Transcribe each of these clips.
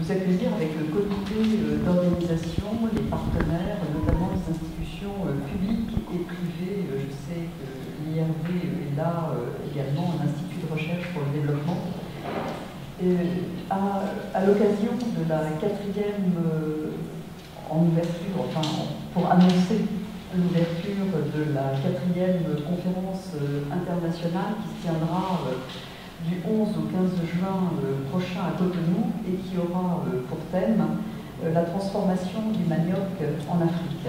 vous accueillir avec le comité d'organisation, les partenaires, notamment les institutions publiques et privées. Je sais que l'IRD est là également, un institut de recherche pour le développement. À l'occasion de la 4e en ouverture, enfin pour annoncer l'ouverture de la 4e conférence internationale qui se tiendra du 11 au 15 juin prochain à Cotonou et qui aura pour thème la transformation du manioc en Afrique.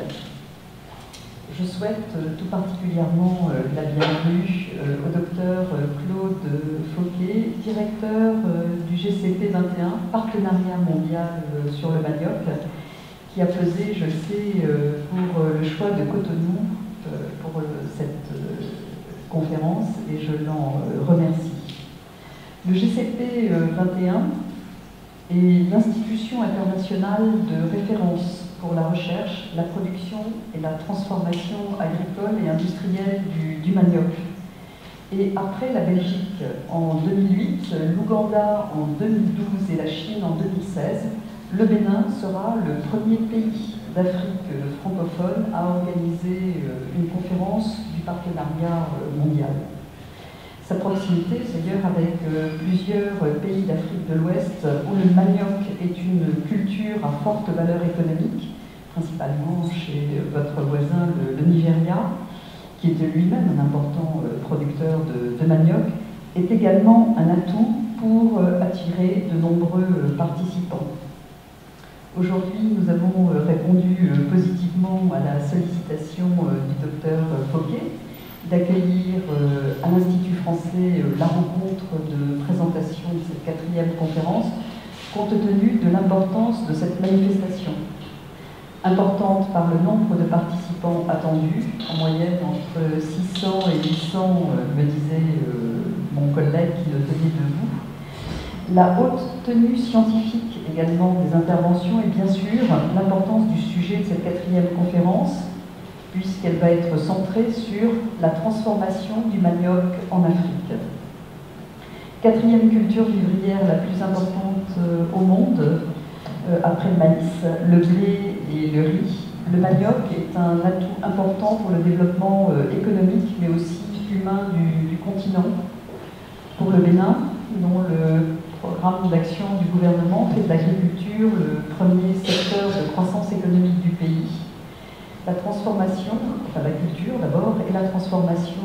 Je souhaite tout particulièrement la bienvenue au docteur Claude Fauquet, directeur du GCP 21, Partenariat mondial sur le manioc, qui a pesé, je sais, pour le choix de Cotonou pour cette conférence et je l'en remercie. Le GCP 21 est l'institution internationale de référence pour la recherche, la production et la transformation agricole et industrielle du manioc. Et après la Belgique en 2008, l'Ouganda en 2012 et la Chine en 2016, le Bénin sera le premier pays d'Afrique francophone à organiser une conférence du partenariat mondial. Sa proximité, d'ailleurs, avec plusieurs pays d'Afrique de l'Ouest où le manioc est une culture à forte valeur économique, principalement chez votre voisin le Nigeria, qui était lui-même un important producteur de manioc, est également un atout pour attirer de nombreux participants. Aujourd'hui, nous avons répondu positivement à la sollicitation du docteur Fauquet d'accueillir à l'Institut français la rencontre de présentation de cette 4e conférence, compte tenu de l'importance de cette manifestation. Importante par le nombre de participants attendus, en moyenne entre 600 et 800, me disait mon collègue qui le tenait debout. La haute tenue scientifique également des interventions et bien sûr l'importance du sujet de cette 4e conférence, puisqu'elle va être centrée sur la transformation du manioc en Afrique. 4e culture vivrière la plus importante au monde, après le maïs, le blé et le riz. Le manioc est un atout important pour le développement économique, mais aussi humain du continent. Pour le Bénin, dont le programme d'action du gouvernement fait de l'agriculture le premier secteur de croissance économique du pays, la transformation, enfin la culture d'abord, et la transformation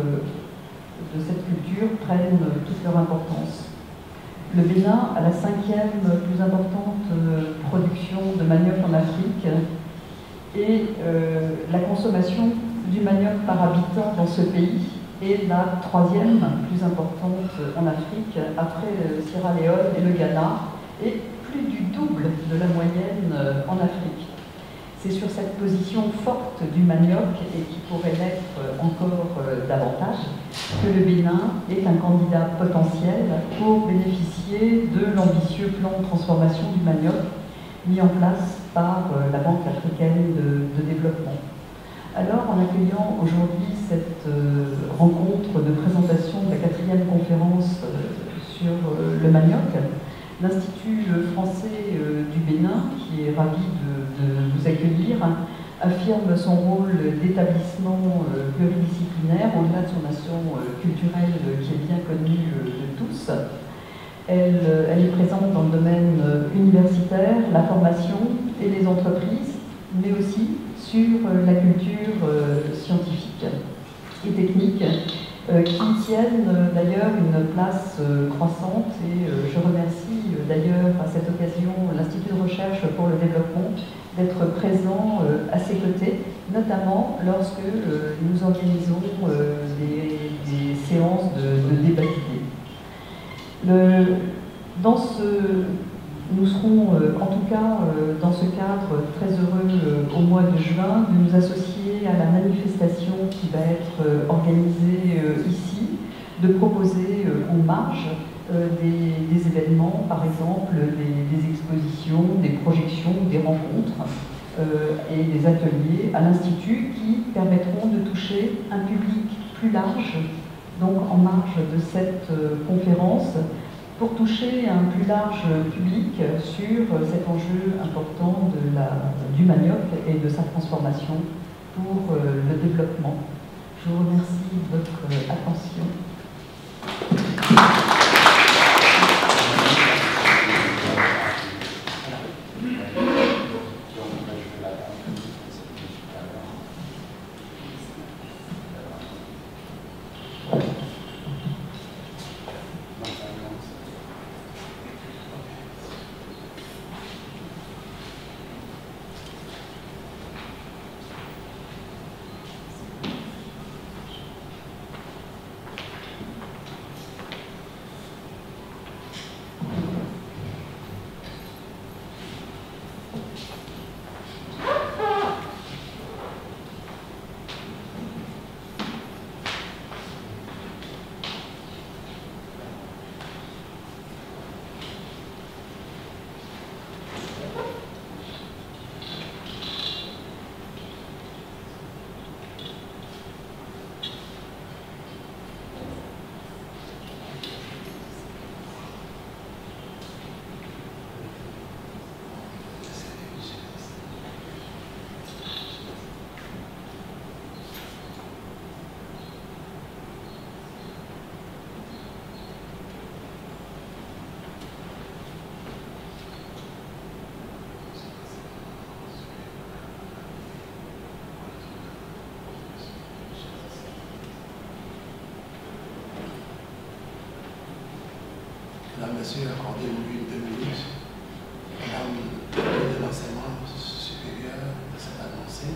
de cette culture prennent toute leur importance. Le Bénin a la 5e plus importante production de manioc en Afrique et la consommation du manioc par habitant dans ce pays est la 3e plus importante en Afrique après Sierra Leone et le Ghana et plus du double de la moyenne en Afrique. C'est sur cette position forte du manioc, et qui pourrait l'être encore davantage, que le Bénin est un candidat potentiel pour bénéficier de l'ambitieux plan de transformation du manioc mis en place par la Banque africaine de développement. Alors, en accueillant aujourd'hui cette rencontre de présentation de la 4e conférence sur le manioc, l'Institut français du Bénin, qui est ravi de vous accueillir, affirme son rôle d'établissement pluridisciplinaire au-delà de son nation culturelle qui est bien connue de tous. Elle est présente dans le domaine universitaire, la formation et les entreprises, mais aussi sur la culture scientifique et technique, qui tiennent d'ailleurs une place croissante et je remercie d'ailleurs à cette occasion l'Institut de recherche pour le développement d'être présent à ses côtés, notamment lorsque nous organisons des séances de débat d'idées. Nous serons en tout cas dans ce cadre très heureux au mois de juin de nous associer à la manifestation qui va être organisée ici, de proposer en marge des événements, par exemple des expositions, des projections, des rencontres et des ateliers à l'Institut qui permettront de toucher un public plus large, donc en marge de cette conférence, pour toucher un plus large public sur cet enjeu important du manioc et de sa transformation pour le développement. Je vous remercie de votre attention. Mesdames, Messieurs, accordez-nous 2 minutes. Madame de l'enseignement supérieur s'est annoncée.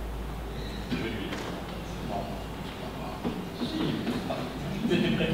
Non, je pas.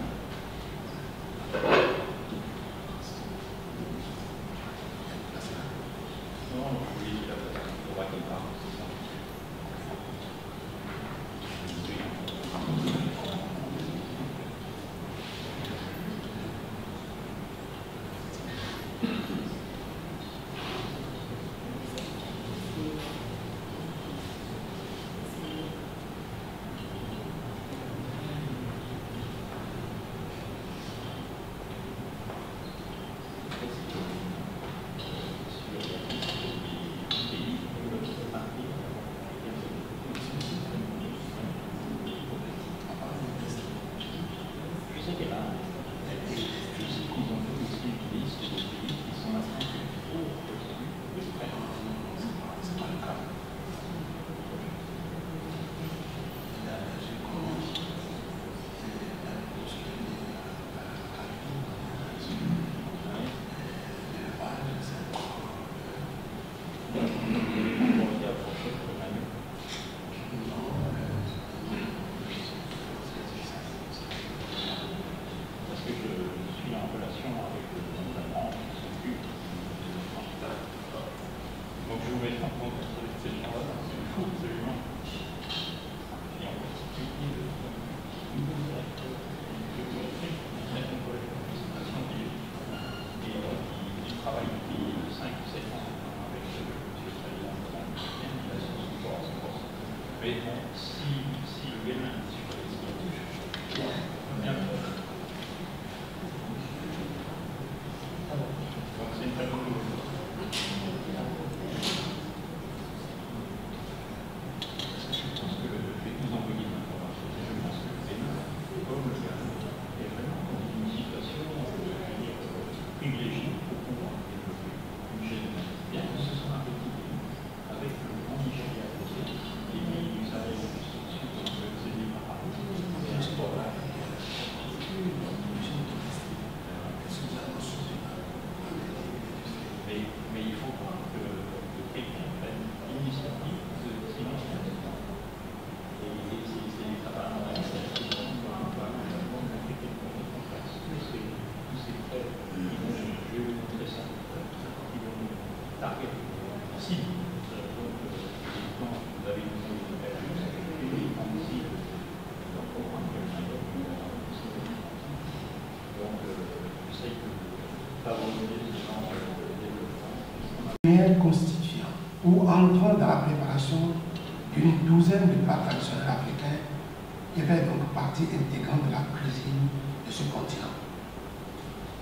Constituant ou entrant dans la préparation d'une douzaine de plats traditionnels africains et fait donc partie intégrante de la cuisine de ce continent.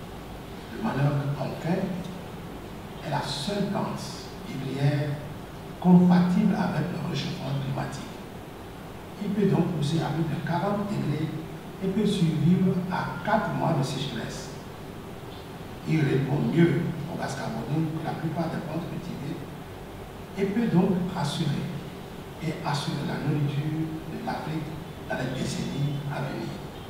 manioc, enfin, est la seule plante vivrière compatible avec le réchauffement climatique. Il peut donc pousser à plus de 40 degrés et peut survivre à 4 mois de sécheresse. Il répond mieux au gaz carbonique que la plupart des plantes cultivées et peut donc assurer la nourriture de l'Afrique dans les décennies à venir.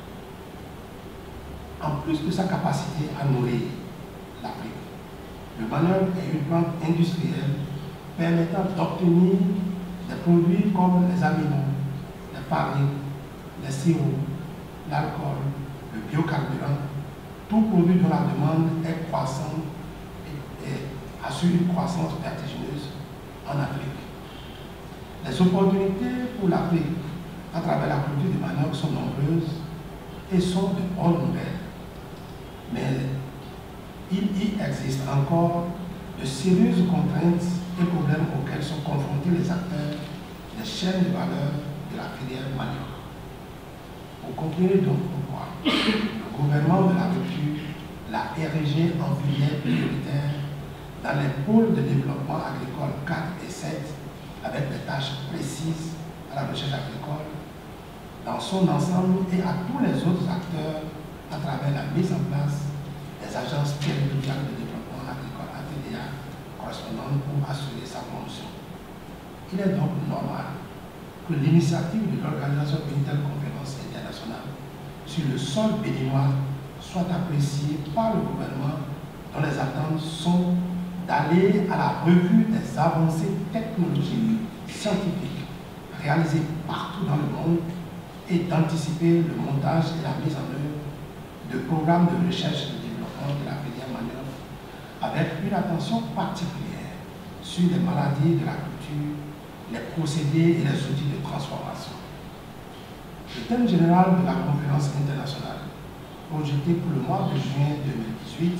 En plus de sa capacité à nourrir l'Afrique, le manioc est une plante industrielle permettant d'obtenir des produits comme les amidons, les farines, les sirops, l'alcool, le biocarburant, tout produit dont la demande est croissante et assure une croissance vertigineuse en Afrique. Les opportunités pour l'Afrique à travers la culture du manioc sont nombreuses et sont de bonnes nouvelles. Mais il y existe encore de sérieuses contraintes et problèmes auxquels sont confrontés les acteurs des chaînes de valeur de la filière manioc. Pour comprendre donc pourquoi le gouvernement de la République l'a érigé en filière prioritaire dans les pôles de développement agricole 4 et 7 avec des tâches précises à la recherche agricole dans son ensemble et à tous les autres acteurs à travers la mise en place des agences territoriales de développement agricole ATDA correspondantes pour assurer sa promotion. Il est donc normal que l'initiative de l'organisation d'une telle conférence internationale sur le sol béninois soit appréciée par le gouvernement dont les attentes sont d'aller à la revue des avancées technologiques, scientifiques réalisées partout dans le monde et d'anticiper le montage et la mise en œuvre de programmes de recherche et de développement de la filière manioc avec une attention particulière sur les maladies de la culture, les procédés et les outils de transformation. Le thème général de la conférence internationale, projeté pour le mois de juin 2018,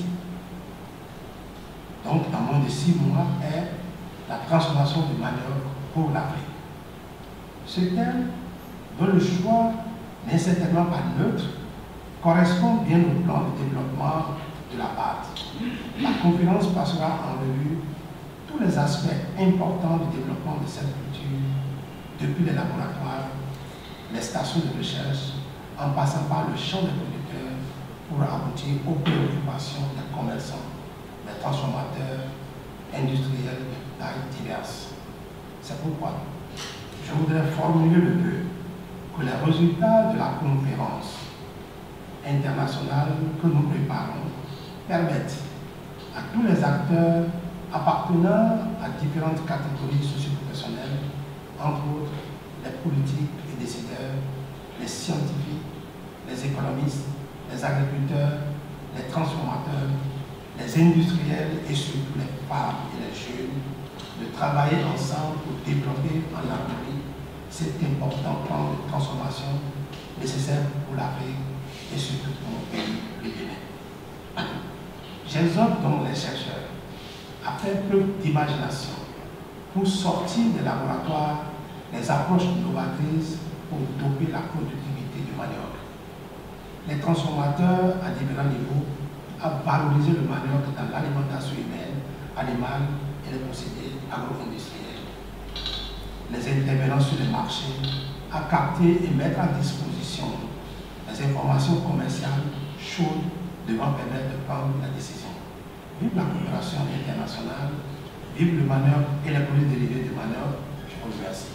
donc dans moins de 6 mois, est la transformation du manioc pour l'Afrique. Ce thème, dont le choix n'est certainement pas neutre, correspond bien au plan de développement de la BAD. La conférence passera en revue tous les aspects importants du développement de cette culture, depuis les laboratoires, les stations de recherche, en passant par le champ des producteurs pour aboutir aux préoccupations des commerçants, des transformateurs, industriels de tailles diverses. C'est pourquoi je voudrais formuler le vœu que les résultats de la conférence internationale que nous préparons permettent à tous les acteurs appartenant à différentes catégories socio-professionnelles, entre autres les politiques et décideurs, les scientifiques, les économistes, les agriculteurs, les transformateurs, les industriels et surtout les femmes et les jeunes, de travailler ensemble pour développer en harmonie cet important plan de transformation nécessaire pour l'Afrique et surtout pour mon pays, le Bénin. J'exhorte donc les chercheurs à faire preuve d'imagination pour sortir des laboratoires les approches novatrices pour doper la productivité du manioc. Les transformateurs à différents niveaux à valoriser le manioc dans l'alimentation humaine, animale et les procédés agro-industriels. Les intervenants sur les marchés à capter et mettre à disposition les informations commerciales chaudes devant permettre de prendre la décision. Vive la coopération internationale, vive le manioc et les produits dérivés du manioc. Je vous remercie.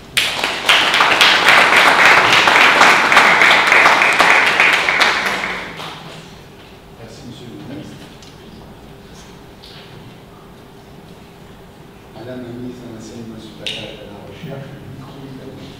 Merci, monsieur le ministre. Madame la ministre de l'Enseignement supérieur et de la Recherche, le micro est à vous.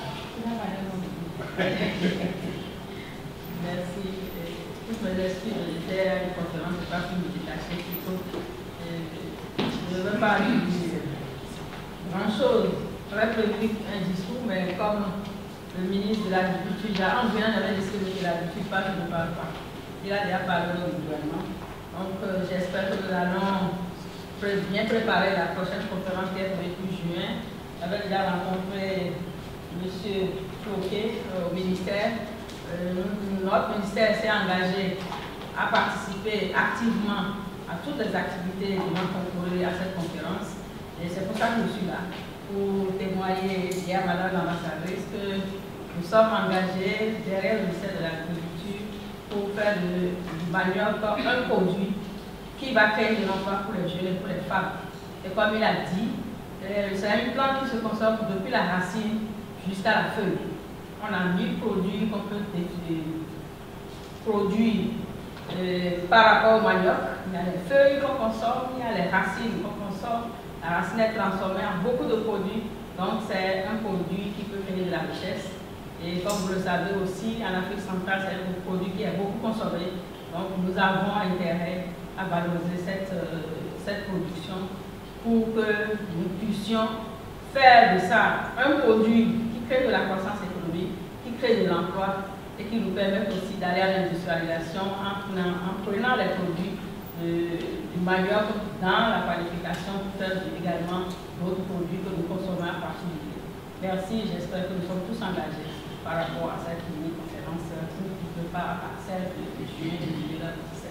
Merci. Toutes mes excuses, j'étais à une conférence, je n'ai pas pu me détacher plutôt. Je ne veux pas dire grand-chose. J'aurais prévu un discours, mais comme le ministre de l'Agriculture, en venant, j'avais décidé que l'agriculture parle, je ne parle pas. Il a déjà parlé au gouvernement. Donc j'espère que nous allons bien préparer la prochaine conférence qui est prévue pour juin. J'avais déjà rencontré M. Cloquet au ministère. Notre ministère s'est engagé a participé activement à toutes les activités devant concourir à cette conférence. Et c'est pour ça que je suis là, pour témoigner hier à Madame l'ambassadrice que nous sommes engagés derrière le ministère de l'Agriculture pour faire du manioc un produit qui va créer de l'emploi pour les jeunes et pour les femmes. Et comme il a dit, c'est une plante qui se conserve depuis la racine jusqu'à la feuille. On a 1000 produits qu'on peut produire par rapport au manioc. Il y a les feuilles qu'on consomme, il y a les racines qu'on consomme. La racine est transformée en beaucoup de produits. Donc c'est un produit qui peut créer de la richesse. Et comme vous le savez aussi, en Afrique centrale, c'est un produit qui est beaucoup consommé. Donc nous avons intérêt à valoriser cette production pour que nous puissions faire de ça un produit qui crée de la croissance économique, qui crée de l'emploi et qui nous permet aussi d'aller à l'industrialisation en prenant les produits du manioc dans la qualification pour faire également d'autres produits que nous consommons à partir du blé. Merci, j'espère que nous sommes tous engagés par rapport à cette mini-conférence qui ne peut pas à celle de juillet 2017.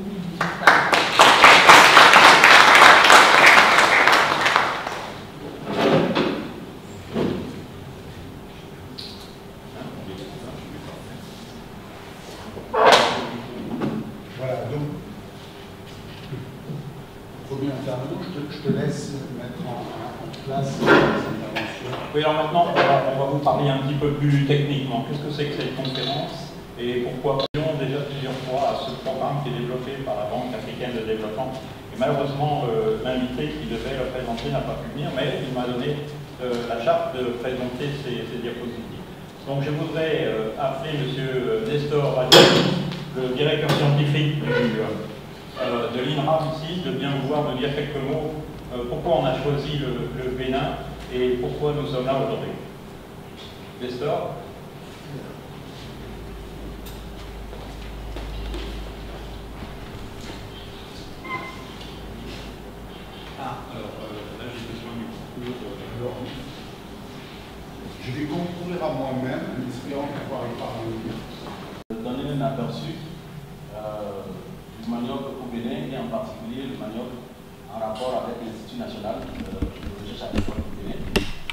Voilà, donc, premier intervenant, je te laisse mettre en place cette intervention. Oui, alors maintenant, on va vous parler un petit peu plus techniquement. Qu'est-ce que c'est que cette conférence et pourquoi nous avons déjà plusieurs fois à ce programme qui est développé par la Banque africaine de développement. Et malheureusement, l'invité qui devait le présenter n'a pas pu venir, mais il m'a donné la charte de présenter ces diapositives. Donc je voudrais appeler M. Nestor Radier, le directeur scientifique de l'INRA ici, de bien vouloir me dire quelques mots pourquoi on a choisi le Bénin et pourquoi nous sommes là aujourd'hui. Nestor. Là j'ai besoin du cours. Je vais concourir à moi-même en espérant pouvoir y parvenir. Donner un aperçu du manioc au Bénin et en particulier le manioc en rapport avec l'Institut national de recherche agricole du Bénin.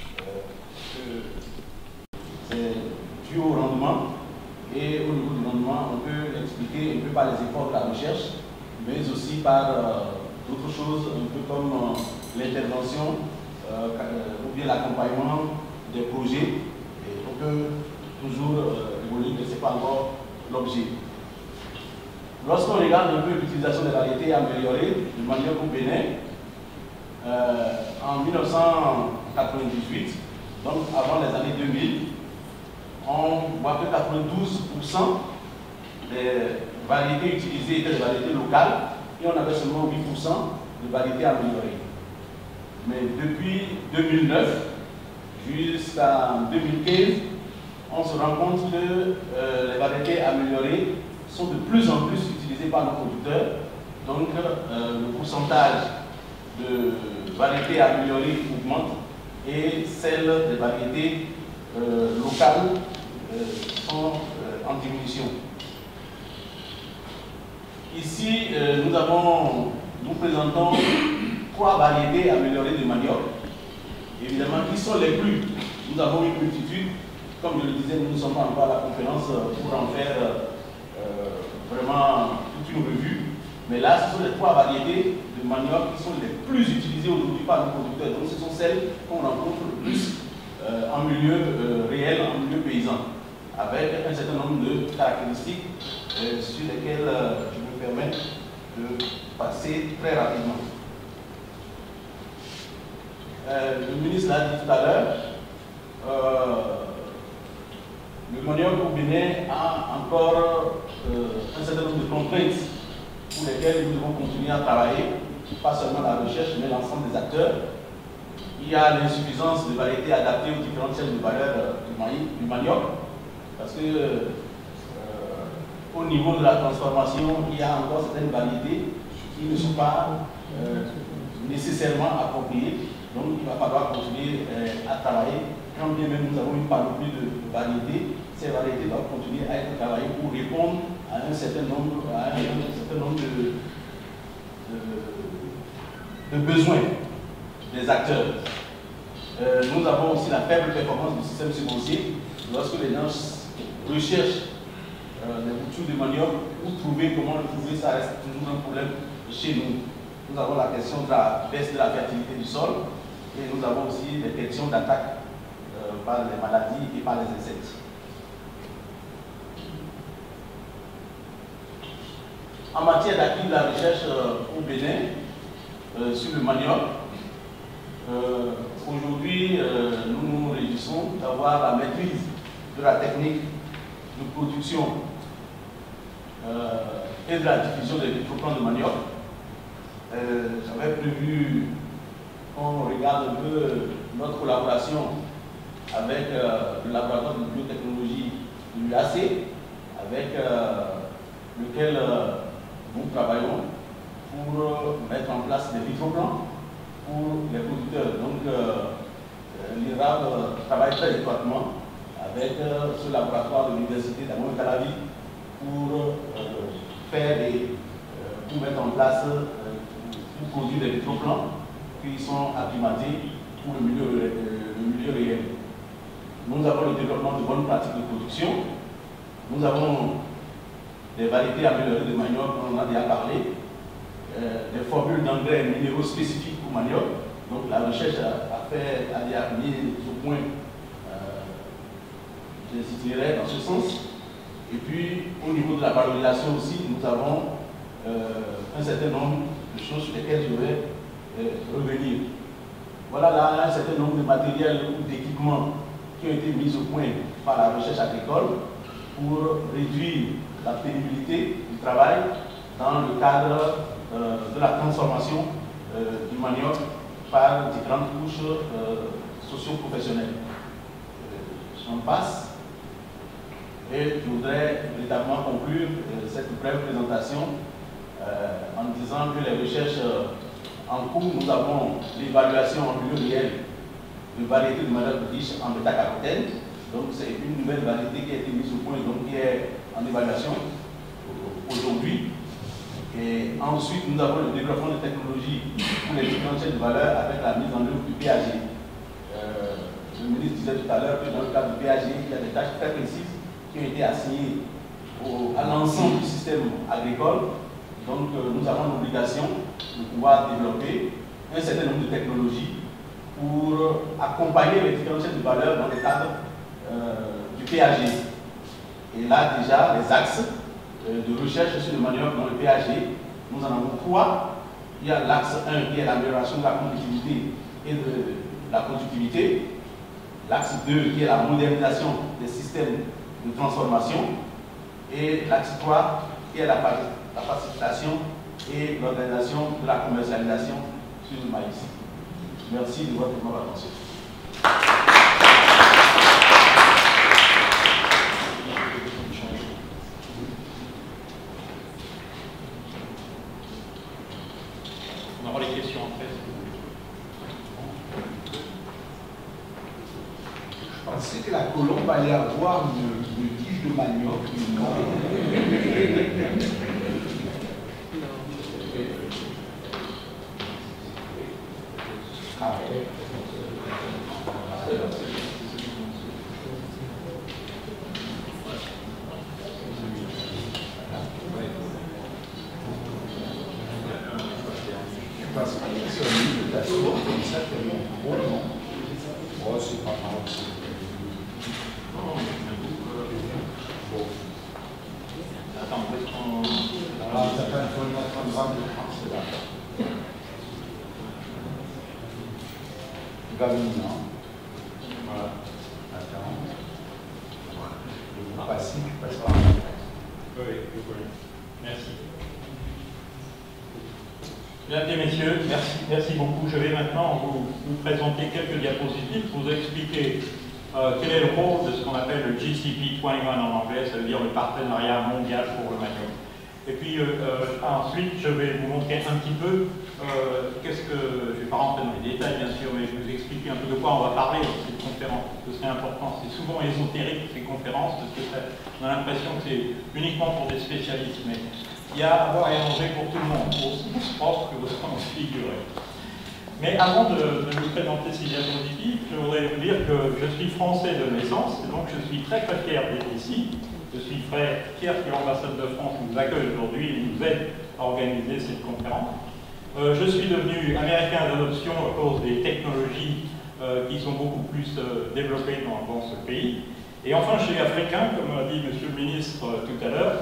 C'est dû au rendement et au niveau du rendement, on peut l'expliquer un peu par les efforts de la recherche, mais aussi par d'autres choses, un peu comme l'intervention ou bien l'accompagnement des projets. Et on peut toujours évoluer, mais ce n'est pas encore l'objet. Lorsqu'on regarde un peu l'utilisation des variétés améliorées du manioc au Bénin, en 1998, donc avant les années 2000, on voit que 92% des variétés utilisées étaient des variétés locales et on avait seulement 8% de variétés améliorées. Mais depuis 2009 jusqu'à 2015, on se rend compte que les variétés améliorées sont de plus en plus utilisées par nos producteurs. Donc le pourcentage de variétés améliorées augmente et celles des variétés locales sont en diminution. Ici, nous présentons 3 variétés améliorées de manioc. Évidemment, qui sont les plus? Nous avons une multitude. Comme je le disais, nous ne sommes pas encore à la conférence pour en faire vraiment toute une revue. Mais là, ce sont les 3 variétés de manioc qui sont les plus utilisées aujourd'hui par nos producteurs. Donc, ce sont celles qu'on rencontre le plus en milieu réel, en milieu paysan, avec un certain nombre de caractéristiques sur lesquelles je me permets de passer très rapidement. Le ministre l'a dit tout à l'heure, le manioc au Bénin a encore un certain nombre de contraintes pour lesquelles nous devons continuer à travailler, pas seulement la recherche, mais l'ensemble des acteurs. Il y a l'insuffisance de variétés adaptées aux différentes chaînes de valeur du manioc, parce que au niveau de la transformation, il y a encore certaines variétés qui ne sont pas nécessairement appropriées. Donc il va falloir continuer à travailler. Quand bien même nous avons une panoplie de variétés, ces variétés doivent continuer à être travaillées pour répondre à un certain nombre, de besoins des acteurs. Nous avons aussi la faible performance du système semencier. Lorsque les gens recherchent les boutures de manioc, ou trouver comment le trouver, ça reste toujours un problème chez nous. Nous avons la question de la baisse de la fertilité du sol et nous avons aussi des questions d'attaque par les maladies et par les insectes. En matière d'acquis de la recherche au Bénin, sur le manioc, aujourd'hui, nous nous réjouissons d'avoir la maîtrise de la technique de production et de la diffusion des microplants de manioc. J'avais prévu qu'on regarde un peu notre collaboration avec le laboratoire de biotechnologie de l'UAC, avec lequel nous travaillons pour mettre en place des microplants pour les producteurs. Donc, l'IRAB travaille très étroitement avec ce laboratoire de l'Université d'Amon-Calavi pour pour mettre en place, pour produire des microplants qui sont acclimatés pour le milieu réel. Nous avons le développement de bonnes pratiques de production. Nous avons des variétés améliorées de manioc, on en a déjà parlé, des formules d'engrais minéraux spécifiques pour manioc. Donc la recherche a mis au point des itinéraires dans ce sens. Et puis au niveau de la valorisation aussi, nous avons un certain nombre de choses sur lesquelles je vais revenir. Voilà là un certain nombre de matériels ou d'équipements qui ont été mis au point par la recherche agricole pour réduire la pénibilité du travail dans le cadre de la transformation du manioc par différentes couches socio-professionnelles. J'en passe et je voudrais véritablement conclure cette brève présentation en disant que les recherches en cours, nous avons l'évaluation en milieu réel de variétés de manioc riche en bêta-carotène. Donc c'est une nouvelle variété qui a été mise au point, donc qui est en évaluation aujourd'hui. Et ensuite, nous avons le développement de technologies pour les différentes chaînes de valeur avec la mise en œuvre du PAG. Le ministre disait tout à l'heure que dans le cadre du PAG, il y a des tâches très précises qui ont été assignées à l'ensemble du système agricole. Donc nous avons l'obligation de pouvoir développer un certain nombre de technologies pour accompagner les différentes chaînes de valeur dans le cadre du PAG. Et là déjà, les axes de recherche sur le manioc dans le PAG, nous en avons 3. Il y a l'axe 1 qui est l'amélioration de la compétitivité et de la productivité. L'axe 2 qui est la modernisation des systèmes de transformation. Et l'axe 3 qui est la facilitation et l'organisation de la commercialisation sur le maïs. Merci de votre attention. On aura les questions après. Je pensais que la colombe allait avoir une tige de manioc. Parce que c'est un livre de t'asseoir comme ça, comme un gros nom. Oh, c'est pas grave. Bon. Attends, où est-ce qu'on... Alors, ça fait un peu notre programme de France, c'est là. Gaminant. Voilà. Attends. Le passif, je passe par là. Oui, merci. Mesdames et messieurs, merci beaucoup. Je vais maintenant vous présenter quelques diapositives pour vous expliquer quel est le rôle de ce qu'on appelle le GCP 21 en anglais, ça veut dire le partenariat mondial pour le manioc. Et puis ensuite, je vais vous montrer un petit peu je ne vais pas rentrer dans les détails bien sûr, mais je vais vous expliquer un peu de quoi on va parler. cette conférence, parce que c'est important. C'est souvent ésotérique ces conférences, parce que on a l'impression que c'est uniquement pour des spécialistes, mais il y a à boire et à manger pour tout le monde, aussi propre que vous en figurez. Mais avant de vous présenter ces diapositives, je voudrais vous dire que je suis français de naissance, et donc je suis très très fier d'être ici. Je suis très fier que l'ambassade de France nous accueille aujourd'hui et nous aide à organiser cette conférence. Je suis devenu américain d'adoption à cause des technologies qui sont beaucoup plus développées dans ce pays. Et enfin, je suis africain, comme l'a dit Monsieur le ministre tout à l'heure.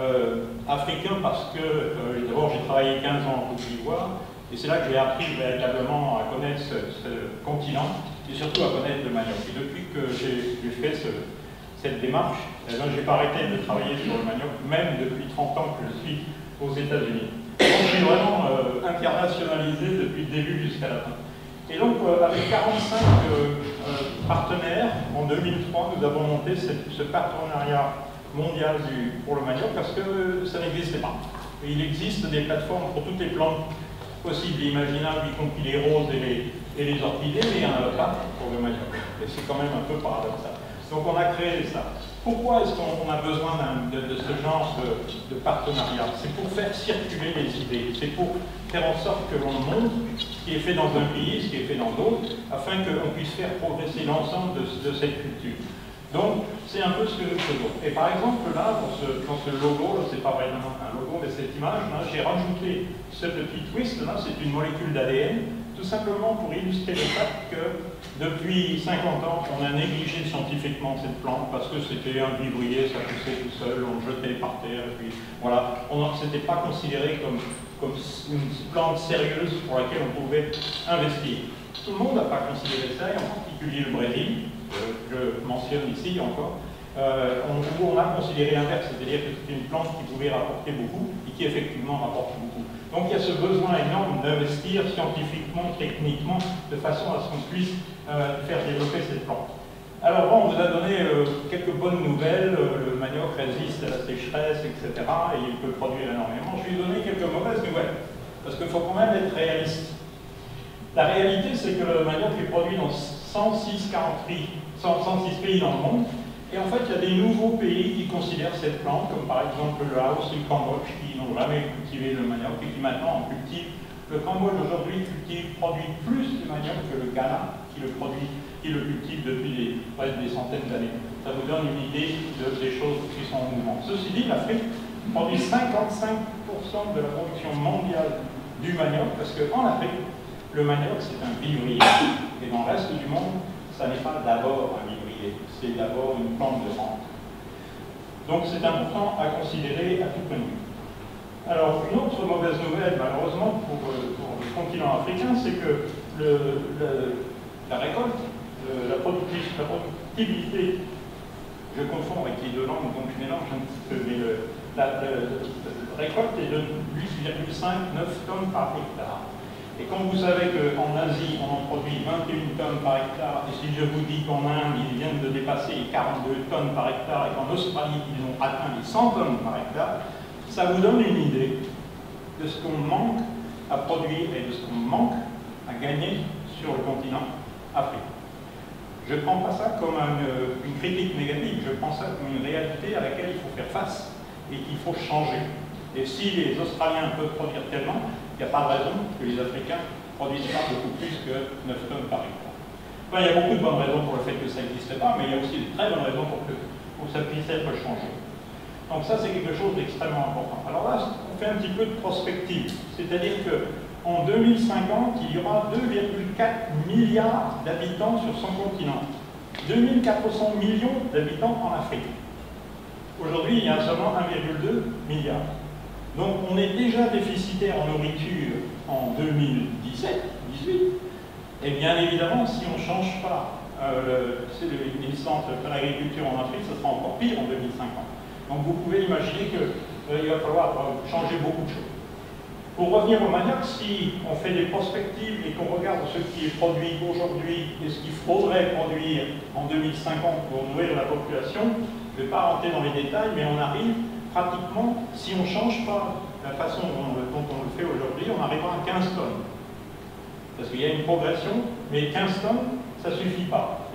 Africain parce que, d'abord, j'ai travaillé 15 ans en Côte d'Ivoire, et c'est là que j'ai appris véritablement à connaître ce continent, et surtout à connaître le manioc. Et depuis que j'ai fait cette démarche, eh ben, je n'ai pas arrêté de travailler sur le manioc, même depuis 30 ans que je suis aux États-Unis. Donc je suis vraiment internationalisé depuis le début jusqu'à la fin. Et donc avec 45 partenaires, en 2003, nous avons monté ce partenariat mondial pour le manioc parce que ça n'existait pas. Et il existe des plateformes pour toutes les plantes possibles et imaginables, y compris les roses et les orchidées, mais il n'y en a pas pour le manioc. Et c'est quand même un peu paradoxal. Donc on a créé ça. Pourquoi est-ce qu'on a besoin de ce genre de partenariat? C'est pour faire circuler les idées, c'est pour faire en sorte que l'on montre ce qui est fait dans un pays, ce qui est fait dans d'autres, afin qu'on puisse faire progresser l'ensemble de cette culture. Donc, c'est un peu ce que nous faisons. Et par exemple, là, dans ce logo, c'est pas vraiment un logo, mais cette image, j'ai rajouté ce petit twist, là, c'est une molécule d'ADN, tout simplement pour illustrer le fait que depuis 50 ans, on a négligé scientifiquement cette plante parce que c'était un vivrier, ça poussait tout seul, on le jetait par terre, et puis voilà, on ne s'était pas considéré comme une plante sérieuse pour laquelle on pouvait investir. Tout le monde n'a pas considéré ça, et en particulier le Brésil, je mentionne ici encore, où on a considéré l'inverse, c'est-à-dire que c'était une plante qui pouvait rapporter beaucoup et qui effectivement rapporte beaucoup. Donc il y a ce besoin énorme d'investir scientifiquement, techniquement, de façon à ce qu'on puisse faire développer cette plante. Alors bon, on vous a donné quelques bonnes nouvelles, le manioc résiste à la sécheresse, etc. et il peut produire énormément. Je vais vous donner quelques mauvaises nouvelles, parce qu'il faut quand même être réaliste. La réalité, c'est que le manioc est produit dans 106 pays dans le monde, et en fait, il y a des nouveaux pays qui considèrent cette plante, comme par exemple le Laos et le Cambodge, qui n'ont jamais cultivé le manioc et qui maintenant en cultivent. Le Cambodge aujourd'hui produit plus de manioc que le Ghana, qui le cultive depuis presque des centaines d'années. Ça vous donne une idée des choses qui sont en mouvement. Ceci dit, l'Afrique produit 55% de la production mondiale du manioc, parce qu'en Afrique, le manioc c'est un vivrier, et dans le reste du monde, ça n'est pas d'abord un vivrier, c'est d'abord une plante de rente. Donc c'est important à considérer à tout point de vue. Alors, une autre mauvaise nouvelle, malheureusement, pour le continent africain, c'est que la récolte, la productivité, je confonds avec les deux langues, donc je mélange un petit peu, mais la récolte est de 8,5-9 tonnes par hectare. Et quand vous savez qu'en Asie, on en produit 21 tonnes par hectare, et si je vous dis qu'en Inde, ils viennent de dépasser les 42 tonnes par hectare, et qu'en Australie, ils ont atteint les 100 tonnes par hectare, ça vous donne une idée de ce qu'on manque à produire et de ce qu'on manque à gagner sur le continent africain. Je ne prends pas ça comme une critique négative, je prends ça comme une réalité à laquelle il faut faire face et qu'il faut changer. Et si les Australiens peuvent produire tellement, il n'y a pas de raison que les Africains ne produisent pas beaucoup plus que 9 tonnes par hectare. Enfin, il y a beaucoup de bonnes raisons pour le fait que ça n'existe pas, mais il y a aussi de très bonnes raisons pour que ça puisse être changé. Donc ça, c'est quelque chose d'extrêmement important. Alors là, on fait un petit peu de prospective, c'est-à-dire qu'en 2050, il y aura 2,4 milliards d'habitants sur son continent, 2400 millions d'habitants en Afrique. Aujourd'hui, il y a seulement 1,2 milliard. Donc on est déjà déficitaire en nourriture en 2017-18, et bien évidemment, si on ne change pas les centres de l'agriculture en Afrique, ce sera encore pire en 2050. Donc vous pouvez imaginer qu'il va falloir changer beaucoup de choses. Pour revenir au manioc, si on fait des prospectives et qu'on regarde ce qui est produit aujourd'hui et ce qu'il faudrait produire en 2050 pour nourrir la population, je ne vais pas rentrer dans les détails, mais on arrive pratiquement, si on ne change pas la façon dont on le fait aujourd'hui, on arrivera à 15 tonnes. Parce qu'il y a une progression, mais 15 tonnes, ça ne suffit pas.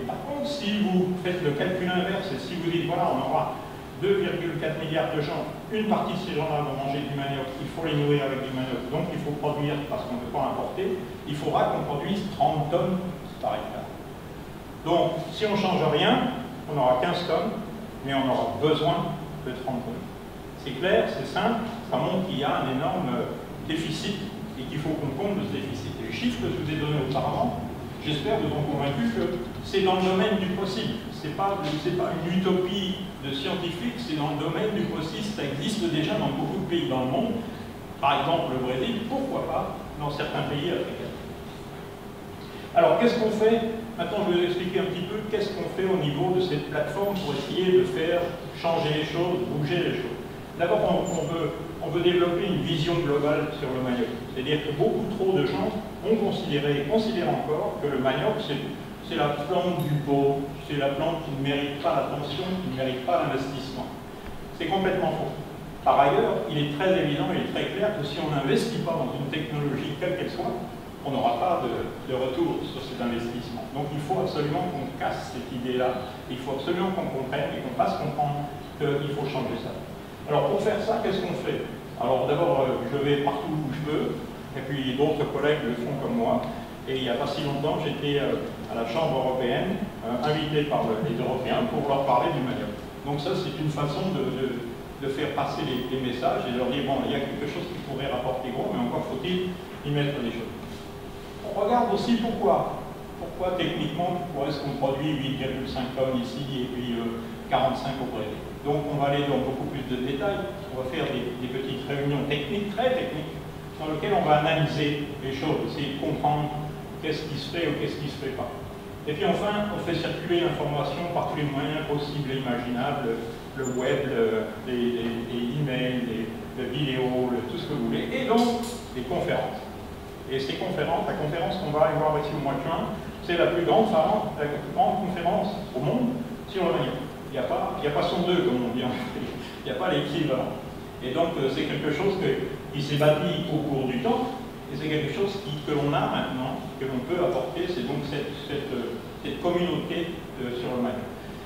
Et par contre, si vous faites le calcul inverse et si vous dites, voilà, on aura 2,4 milliards de gens, une partie de ces gens-là vont manger du manioc, il faut les nourrir avec du manioc, donc il faut produire parce qu'on ne peut pas importer, il faudra qu'on produise 30 tonnes par hectare. Donc, si on ne change rien, on aura 15 tonnes, mais on aura besoin de 30 tonnes. C'est clair, c'est simple, ça montre qu'il y a un énorme déficit et qu'il faut qu'on compte de ce déficit. Et les chiffres que je vous ai donnés auparavant, j'espère vous ont convaincu que c'est dans le domaine du possible. Ce n'est pas une utopie de scientifique, c'est dans le domaine du possible. Ça existe déjà dans beaucoup de pays dans le monde. Par exemple, le Brésil, pourquoi pas dans certains pays africains. Alors, qu'est-ce qu'on fait? Maintenant, je vais vous expliquer un petit peu qu'est-ce qu'on fait au niveau de cette plateforme pour essayer de faire changer les choses, bouger les choses. D'abord, on veut développer une vision globale sur le manioc. C'est-à-dire que beaucoup trop de gens ont considéré et considèrent encore que le manioc, c'est la plante du pot, c'est la plante qui ne mérite pas l'attention, qui ne mérite pas l'investissement. C'est complètement faux. Par ailleurs, il est très évident, il est très clair que si on n'investit pas dans une technologie quelle qu'elle soit, on n'aura pas de retour sur cet investissement. Donc il faut absolument qu'on casse cette idée-là, il faut absolument qu'on comprenne et qu'on fasse comprendre qu'il faut changer ça. Alors pour faire ça, qu'est-ce qu'on fait? Alors d'abord, je vais partout où je peux, et puis d'autres collègues le font comme moi. Et il n'y a pas si longtemps, j'étais à la Chambre européenne, invité par les Européens pour leur parler du manioc. Donc ça, c'est une façon de faire passer les messages et de leur dire, bon, il y a quelque chose qui pourrait rapporter gros, mais encore faut-il y mettre des choses. On regarde aussi pourquoi. Pourquoi techniquement, pourquoi est-ce qu'on produit 8,5 tonnes ici et puis 45 au Brésil. Donc on va aller dans beaucoup plus de détails. On va faire des petites réunions techniques, très techniques, dans lesquelles on va analyser les choses, essayer de comprendre qu'est-ce qui se fait ou qu'est-ce qui ne se fait pas. Et puis enfin, on fait circuler l'information par tous les moyens possibles et imaginables, le web, les emails, les vidéos, tout ce que vous voulez, et donc les conférences. Et ces conférences, la conférence qu'on va aller voir ici au mois de juin, c'est la plus grande conférence au monde sur le manioc. Il n'y a pas son deux, comme on dit en fait. Il n'y a pas l'équivalent. Et donc, c'est quelque chose qui s'est bâti au cours du temps, et c'est quelque chose que l'on a maintenant, que l'on peut apporter, c'est donc cette communauté sur le manioc.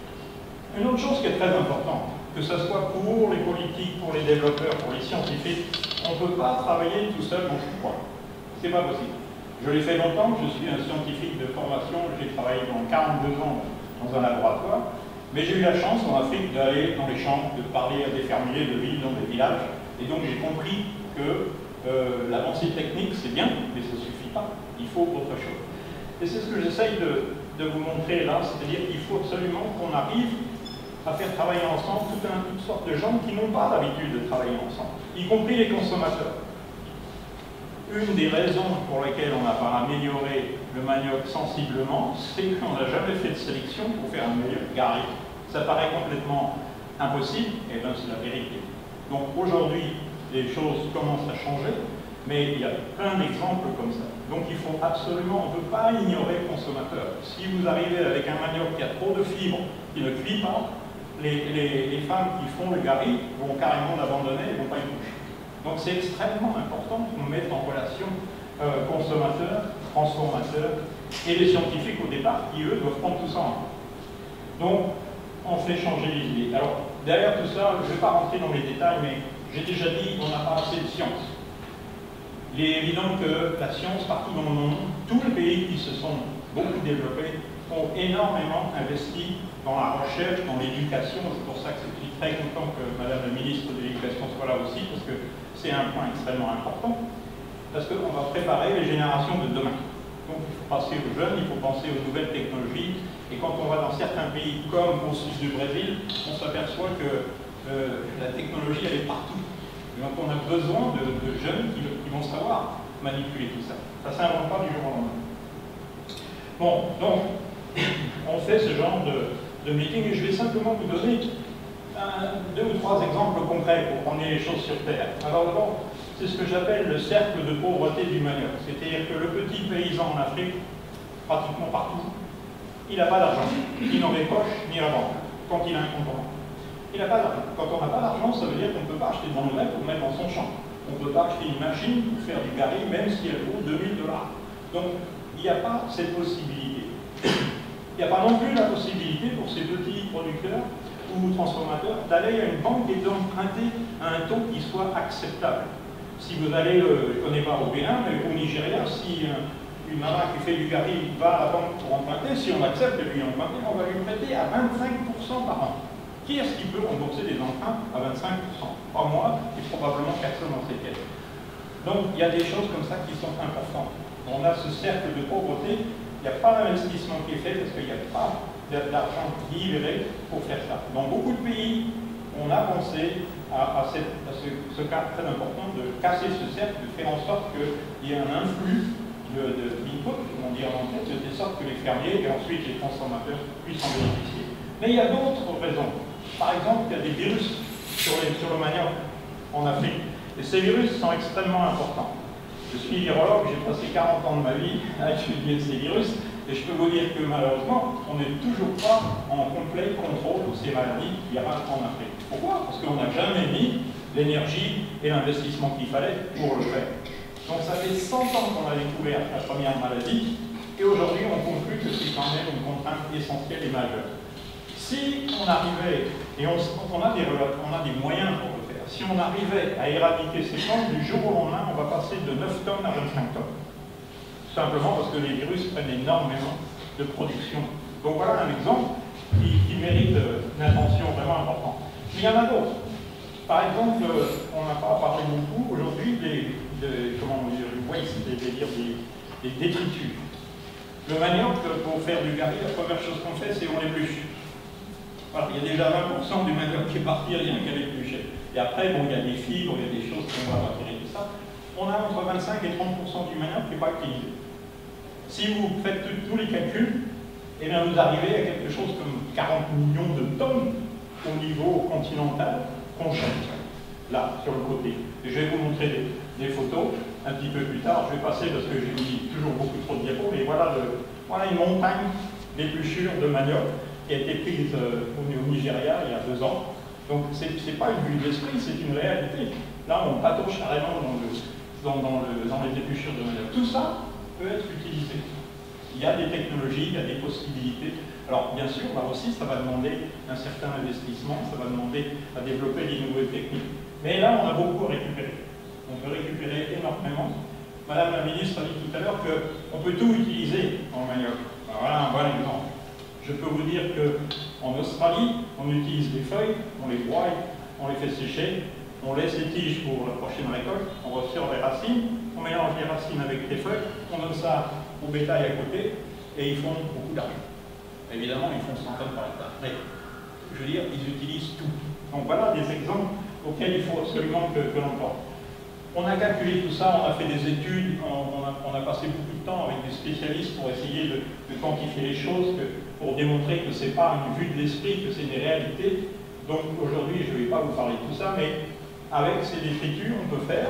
Une autre chose qui est très importante, que ce soit pour les politiques, pour les développeurs, pour les scientifiques, on ne peut pas travailler tout seul dans ce coin. C'est pas possible. Je l'ai fait longtemps, je suis un scientifique de formation, j'ai travaillé pendant 42 ans dans un laboratoire, mais j'ai eu la chance en Afrique d'aller dans les champs, de parler à des fermiers, de vivre dans des villages, et donc j'ai compris que l'avancée technique c'est bien, mais ça ne suffit pas, il faut autre chose. Et c'est ce que j'essaye de vous montrer là, c'est-à-dire qu'il faut absolument qu'on arrive à faire travailler ensemble toutes sortes de gens qui n'ont pas l'habitude de travailler ensemble, y compris les consommateurs. Une des raisons pour lesquelles on n'a pas amélioré le manioc sensiblement, c'est qu'on n'a jamais fait de sélection pour faire un meilleur garri. Ça paraît complètement impossible, et bien c'est la vérité. Donc aujourd'hui, les choses commencent à changer, mais il y a plein d'exemples comme ça. Donc il faut absolument, on ne peut pas ignorer le consommateur. Si vous arrivez avec un manioc qui a trop de fibres, qui ne cuit pas, les femmes qui font le garri vont carrément l'abandonner et ne vont pas y toucher. Donc c'est extrêmement important qu'on mette en relation consommateurs, transformateurs et les scientifiques au départ qui, eux, doivent prendre tout ça en compte. Donc, on fait changer les idées. Alors, derrière tout ça, je ne vais pas rentrer dans les détails, mais j'ai déjà dit qu'on n'a pas assez de science. Il est évident que la science, partout dans le monde, tous les pays qui se sont beaucoup développés, ont énormément investi dans la recherche, dans l'éducation. C'est pour ça que je suis très content que Madame la ministre de l'Éducation soit là aussi, parce que c'est un point extrêmement important, parce qu'on va préparer les générations de demain. Donc il faut penser aux jeunes, il faut penser aux nouvelles technologies, et quand on va dans certains pays comme au sud du Brésil, on s'aperçoit que la technologie elle est partout. Et donc on a besoin de jeunes qui vont savoir manipuler tout ça. Ça ne s'invente pas du jour au lendemain. Bon, donc on fait ce genre de meeting, et je vais simplement vous donner deux ou trois exemples concrets pour prendre les choses sur terre. Alors d'abord, c'est ce que j'appelle le cercle de pauvreté du manioc. C'est-à-dire que le petit paysan en Afrique, pratiquement partout, il n'a pas d'argent. Il n'en poche ni la banque, quand il a un compte en banque. Il n'a pas d'argent. Quand on n'a pas d'argent, ça veut dire qu'on ne peut pas acheter de l'engrais pour mettre dans son champ. On ne peut pas acheter une machine pour faire du garri, même si elle vaut 2000 $. Donc, il n'y a pas cette possibilité. Il n'y a pas non plus la possibilité pour ces petits producteurs ou transformateurs d'aller à une banque et d'emprunter à un taux qui soit acceptable. Si vous allez, je ne connais pas au Bénin, mais au Nigeria, si une maman qui fait du gari va à la banque pour emprunter, si on accepte de lui emprunter, on va lui prêter à 25% par an. Qui est-ce qui peut rembourser des emprunts à 25%? Pas moi, et probablement personne dans ces caisses. Donc il y a des choses comme ça qui sont importantes. On a ce cercle de pauvreté, il n'y a pas d'investissement qui est fait parce qu'il n'y a pas d'argent libéré pour faire ça. Dans beaucoup de pays, on a pensé à ce cas très important de casser ce cercle, de faire en sorte qu'il y ait un influx d'input, comme on dit en anglais, de sorte que les fermiers et ensuite les transformateurs puissent en bénéficier. Mais il y a d'autres raisons. Par exemple, il y a des virus sur le manioc en Afrique. Et ces virus sont extrêmement importants. Je suis virologue, j'ai passé 40 ans de ma vie à étudier ces virus, et je peux vous dire que malheureusement, on n'est toujours pas en complet contrôle de ces maladies qui arrivent en Afrique. Pourquoi? Parce qu'on n'a jamais mis l'énergie et l'investissement qu'il fallait pour le faire. Donc ça fait 100 ans qu'on a découvert la première maladie, et aujourd'hui on conclut que c'est quand même une contrainte essentielle et majeure. Si on arrivait, et on a des moyens pour le faire, si on arrivait à éradiquer ces plantes, du jour au lendemain, on va passer de 9 tonnes à 25 tonnes. Simplement parce que les virus prennent énormément de production. Donc voilà un exemple qui mérite une attention vraiment importante. Mais il y en a d'autres. Par exemple, on n'a pas parlé beaucoup aujourd'hui comment dire, du waste, c'est-à-dire des détritus. Le manioc, pour faire du gari, la première chose qu'on fait, c'est on l'épluche. Voilà, il y a déjà 20% du manioc qui est parti rien qu'à l'éplucher. Et après, bon, il y a des fibres, il y a des choses qu'on va retirer, tout ça. On a entre 25 et 30% du manioc qui n'est pas utilisé. Si vous faites tous les calculs, eh bien vous arrivez à quelque chose comme 40 millions de tonnes au niveau continental qu'on cherche, là, sur le côté. Et je vais vous montrer des photos un petit peu plus tard. Je vais passer parce que j'ai mis toujours beaucoup trop de diapos, mais voilà une montagne d'épluchures de manioc qui a été prise au Nigeria il y a 2 ans. Donc c'est pas une vue d'esprit, c'est une réalité. Là, on patauge carrément dans les épluchures de manioc. Tout ça peut être utilisé. Il y a des technologies, il y a des possibilités. Alors bien sûr, là aussi, ça va demander un certain investissement, ça va demander à développer des nouvelles techniques. Mais là, on a beaucoup à récupérer. On peut récupérer énormément. Madame la ministre a dit tout à l'heure qu'on peut tout utiliser en manioc. Alors, voilà un bon exemple. Je peux vous dire qu'en Australie, on utilise les feuilles, on les broie, on les fait sécher, on laisse les tiges pour la prochaine récolte, on ressort les racines, on mélange les racines avec les feuilles, on donne ça au bétail à côté, et ils font beaucoup d'argent. Évidemment, ils font 100 tonnes par hectare. Mais, je veux dire, ils utilisent tout. Donc voilà des exemples auxquels il faut absolument que l'on pense. On a calculé tout ça, on a fait des études, on a passé beaucoup de temps avec des spécialistes pour essayer de quantifier les choses, pour démontrer que ce n'est pas une vue de l'esprit, que c'est une réalité. Donc aujourd'hui, je ne vais pas vous parler de tout ça, mais avec ces détritus, on peut faire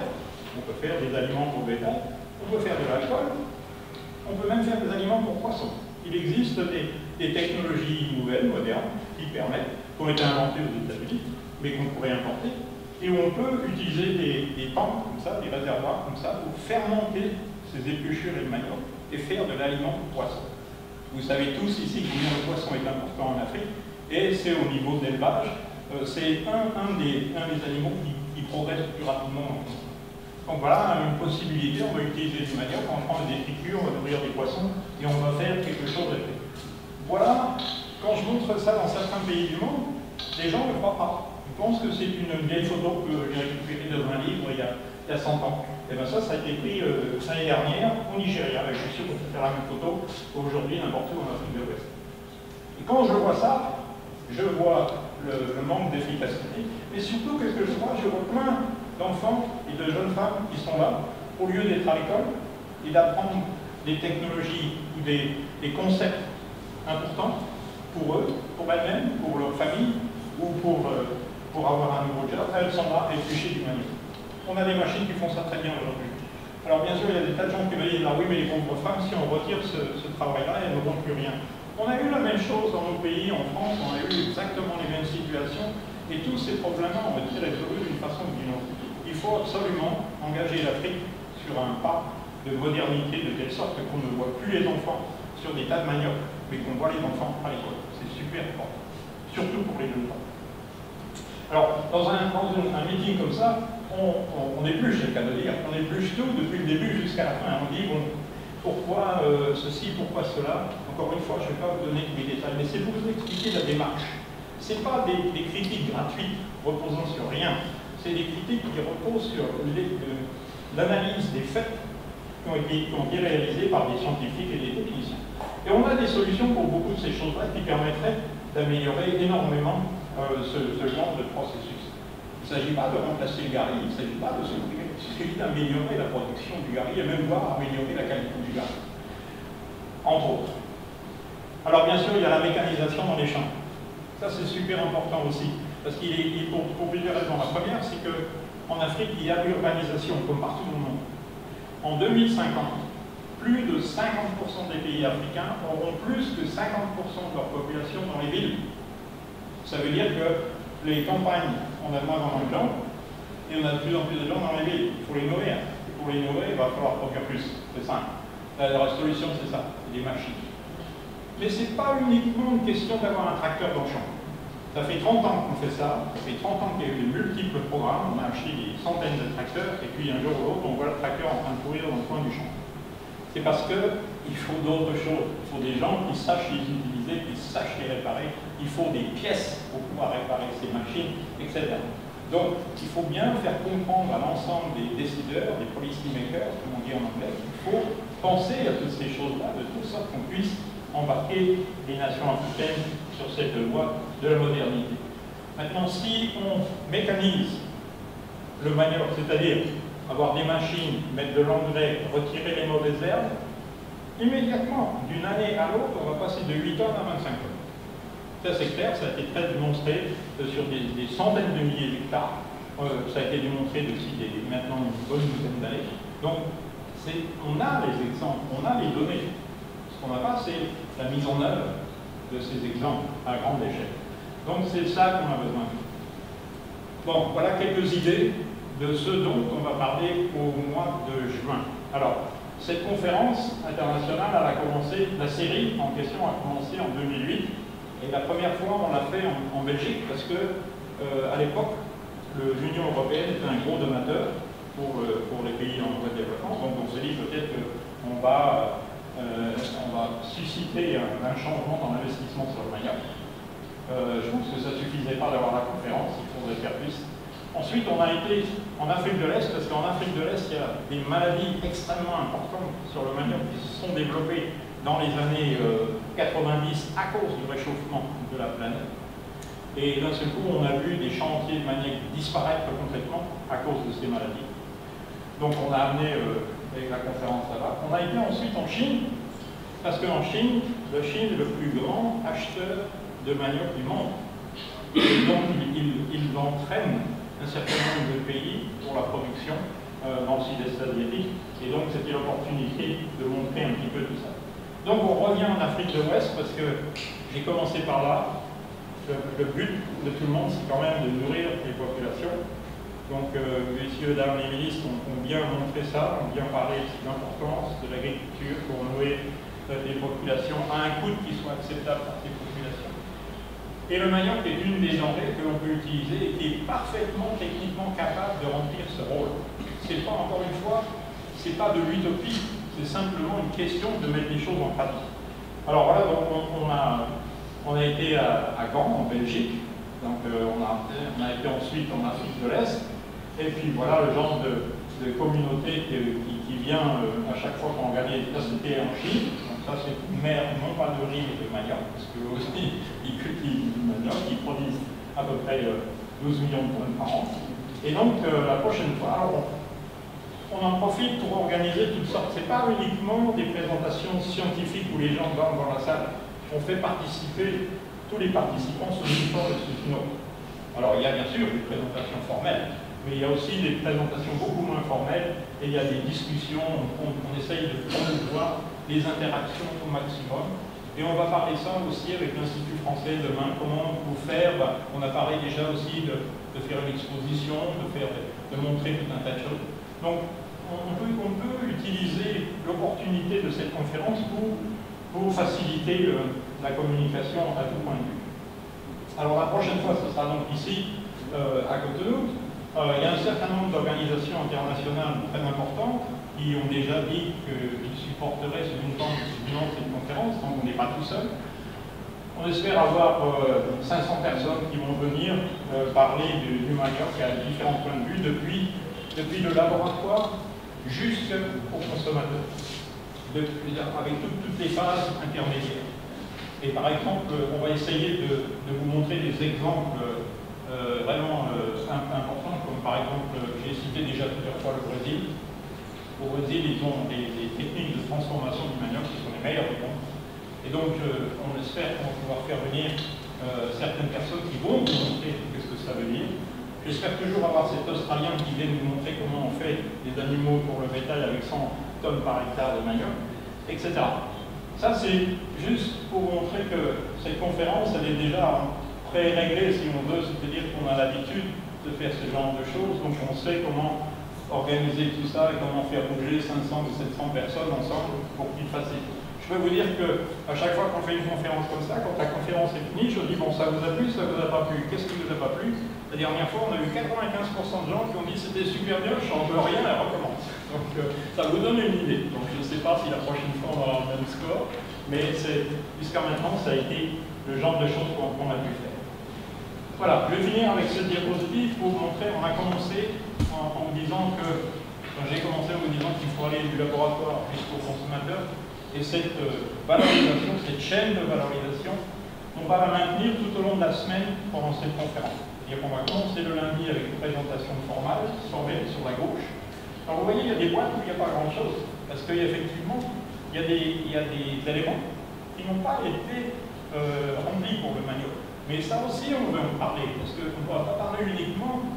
des aliments pour bétail, on peut faire de l'alcool, on peut même faire des aliments pour poissons. Il existe des technologies nouvelles, modernes, qui permettent, qui ont été inventées aux États-Unis, mais qu'on pourrait importer, et où on peut utiliser des tanks comme ça, des réservoirs comme ça, pour fermenter ces épluchures et le manioc et faire de l'aliment pour poissons. Vous savez tous ici combien le poisson est important en Afrique, et c'est au niveau de l'élevage, c'est un des animaux qui progresse plus rapidement. Donc voilà une possibilité, on va utiliser du manioc, on prend des détritus, on va nourrir des poissons, et on va faire quelque chose de fait. Voilà, quand je montre ça dans certains pays du monde, les gens ne croient pas. Ils pensent que c'est une vieille photo que j'ai récupérée dans un livre il y a 100 ans. Et bien ça a été pris l'année dernière au Nigeria. Je suis sûr qu'on peut faire la même photo aujourd'hui n'importe où en Afrique de l'Ouest. Et quand je vois ça, je vois le manque d'efficacité, mais surtout qu'est-ce que je vois plein d'enfants et de jeunes femmes qui sont là, au lieu d'être à l'école et d'apprendre des technologies ou des concepts importants pour eux, pour elles-mêmes, pour leur famille, ou pour avoir un nouveau job, elles sont là à éplucher du manioc. On a des machines qui font ça très bien aujourd'hui. Alors bien sûr, il y a des tas de gens qui me disent, ah oui, mais les pauvres femmes, si on retire ce travail-là, elles n'auront plus rien. On a eu la même chose dans nos pays, en France, on a eu exactement les mêmes situations, et tous ces problèmes-là ont été résolus d'une façon ou d'une autre. Il faut absolument engager l'Afrique sur un pas de modernité, de telle sorte qu'on ne voit plus les enfants sur des tas de manioc, mais qu'on voit les enfants à l'école. C'est super important, surtout pour les jeunes gens. Alors, dans un meeting comme ça, on épluche, c'est le cas de dire, on épluche tout depuis le début jusqu'à la fin. On dit, bon, pourquoi ceci, pourquoi cela. Encore une fois, je ne vais pas vous donner tous les détails, mais c'est pour vous expliquer la démarche. Ce n'est pas des critiques gratuites reposant sur rien, c'est des critiques qui reposent sur l'analyse des faits qui ont été réalisés par des scientifiques et des techniciens. Et on a des solutions pour beaucoup de ces choses-là qui permettraient d'améliorer énormément ce genre de processus. Il ne s'agit pas de remplacer le gari, il ne s'agit pas de supprimer, il s'agit d'améliorer la production du gari et même voire améliorer la qualité du gari. Entre autres. Alors bien sûr, il y a la mécanisation dans les champs. Ça c'est super important aussi, parce qu'il est pour plusieurs raisons. La première, c'est qu'en Afrique, il y a l'urbanisation, comme partout dans le monde. En 2050, plus de 50% des pays africains auront plus que 50% de leur population dans les villes. Ça veut dire que les campagnes, on a de moins en moins de gens, et on a de plus en plus de gens dans les villes. Il faut les nourrir. Et pour les nourrir, il va falloir produire plus. C'est simple. La solution, c'est ça, c'est des machines. Mais ce n'est pas uniquement une question d'avoir un tracteur dans le champ. Ça fait 30 ans qu'on fait ça, ça fait 30 ans qu'il y a eu de multiples programmes, on a acheté des centaines de tracteurs, et puis un jour ou l'autre, on voit le tracteur en train de courir dans le coin du champ. C'est parce qu'il faut d'autres choses. Il faut des gens qui sachent les utiliser, qui sachent les réparer. Il faut des pièces pour pouvoir réparer ces machines, etc. Donc, il faut bien faire comprendre à l'ensemble des décideurs, des policy makers, comme on dit en anglais, qu'il faut penser à toutes ces choses-là, de toute sorte qu'on puisse embarquer les nations africaines sur cette voie de la modernité. Maintenant, si on mécanise le manioc, c'est-à-dire avoir des machines, mettre de l'engrais, retirer les mauvaises herbes, immédiatement, d'une année à l'autre, on va passer de 8 tonnes à 25 tonnes. Ça c'est clair, ça a été très démonstré sur des centaines de milliers d'hectares. Ça a été démontré depuis maintenant une bonne douzaine d'années. Donc, on a les exemples, on a les données. Ce qu'on n'a pas, c'est la mise en œuvre de ces exemples à grande échelle. Donc, c'est ça qu'on a besoin. Bon, voilà quelques idées de ce dont on va parler au mois de juin. Alors, cette conférence internationale, elle a commencé, la série en question a commencé en 2008, et la première fois on l'a fait en Belgique parce que, à l'époque, l'Union européenne était un gros donateur pour les pays en voie de développement, donc on s'est dit peut-être qu'on va susciter un changement dans l'investissement sur le manioc. Je pense que ça ne suffisait pas d'avoir la conférence, il faudrait faire plus. Ensuite, on a été en Afrique de l'Est, parce qu'en Afrique de l'Est, il y a des maladies extrêmement importantes sur le manioc qui se sont développées dans les années 90 à cause du réchauffement de la planète. Et d'un seul coup, on a vu des chantiers de manioc disparaître complètement à cause de ces maladies. Donc on a amené avec la conférence là-bas. On a été ensuite en Chine, parce qu'en Chine, la Chine est le plus grand acheteur de manioc du monde. Et donc ils entraînent un certain nombre de pays pour la production dans le sud-est asiatique. Et donc c'était l'opportunité de montrer un petit peu tout ça. Donc on revient en Afrique de l'Ouest parce que j'ai commencé par là. Le but de tout le monde, c'est quand même de nourrir les populations. Donc, messieurs, dames, les ministres ont bien montré ça, ont bien parlé de l'importance de l'agriculture pour nourrir les populations à un coût qui soit acceptable par ces populations. Et le manioc est une des denrées que l'on peut utiliser et qui est parfaitement techniquement capable de remplir ce rôle. C'est pas, encore une fois, c'est pas de l'utopie, c'est simplement une question de mettre les choses en pratique. Alors voilà, donc on a été à Gand, en Belgique, donc on a été ensuite en Afrique de l'Est, et puis voilà le genre de communauté qui vient à chaque fois qu'on organise. Ça c'était en Chine, donc ça c'est une mer non pas de riz mais de manioc, parce que aussi ils cultivent du manioc, ils produisent à peu près 12 millions de tonnes par an. Et donc la prochaine fois, alors, on en profite pour organiser toutes sortes. Ce n'est pas uniquement des présentations scientifiques où les gens dorment dans la salle. On fait participer tous les participants sous une forme et sous une autre. Alors il y a bien sûr des présentations formelles, mais il y a aussi des présentations beaucoup moins formelles et il y a des discussions, on essaye de promouvoir les interactions au maximum. Et on va parler ça aussi avec l'Institut français demain, comment on peut faire, on a parlé déjà aussi de faire une exposition, de montrer tout un tas de choses. Donc on peut utiliser l'opportunité de cette conférence pour pour faciliter la communication à tout point de vue. Alors la prochaine fois, ce sera donc ici, à Cotonou. Il y a un certain nombre d'organisations internationales très importantes qui ont déjà dit qu'ils supporteraient sous une forme cette conférence, donc on n'est pas tout seul. On espère avoir 500 personnes qui vont venir parler du manioc à différents points de vue, depuis le laboratoire jusqu'au consommateur, avec toutes les phases intermédiaires. Et par exemple, on va essayer de vous montrer des exemples vraiment importants, comme par exemple, j'ai cité déjà plusieurs fois le Brésil. Au Brésil, ils ont des techniques de transformation du manioc qui sont les meilleures du monde. Et donc, on espère qu'on va pouvoir faire venir certaines personnes qui vont nous montrer ce que ça veut dire. J'espère toujours avoir cet Australien qui vient nous montrer comment on fait des animaux pour le bétail avec 100 tonnes par hectare de manioc, etc. Ça, c'est juste pour montrer que cette conférence, elle est déjà pré-réglée, si on veut, c'est-à-dire qu'on a l'habitude de faire ce genre de choses, donc on sait comment organiser tout ça et comment faire bouger 500 ou 700 personnes ensemble pour qu'il fasse. Je peux vous dire qu'à chaque fois qu'on fait une conférence comme ça, quand la conférence est finie, je dis bon, ça vous a plu, ça vous a pas plu, qu'est-ce qui vous a pas plu? La dernière fois, on a eu 95% de gens qui ont dit c'était super bien, je change rien, elle recommence. Donc ça vous donne une idée. Donc je ne sais pas si la prochaine fois on aura le même score, mais jusqu'à maintenant, ça a été le genre de choses qu'on a pu faire. Voilà, je vais finir avec cette diapositive pour vous montrer, on a commencé en me disant que, j'ai commencé en vous disant qu'il faut aller du laboratoire jusqu'au consommateur, et cette valorisation, cette chaîne de valorisation, on va la maintenir tout au long de la semaine pendant cette conférence. C'est-à-dire qu'on va commencer le lundi avec une présentation formale, formelle sur la gauche. Alors vous voyez, il y a des boîtes où il n'y a pas grand-chose, parce qu'effectivement, il y a des éléments qui n'ont pas été remplis pour le manioc. Mais ça aussi, on veut en parler, parce qu'on ne va pas parler uniquement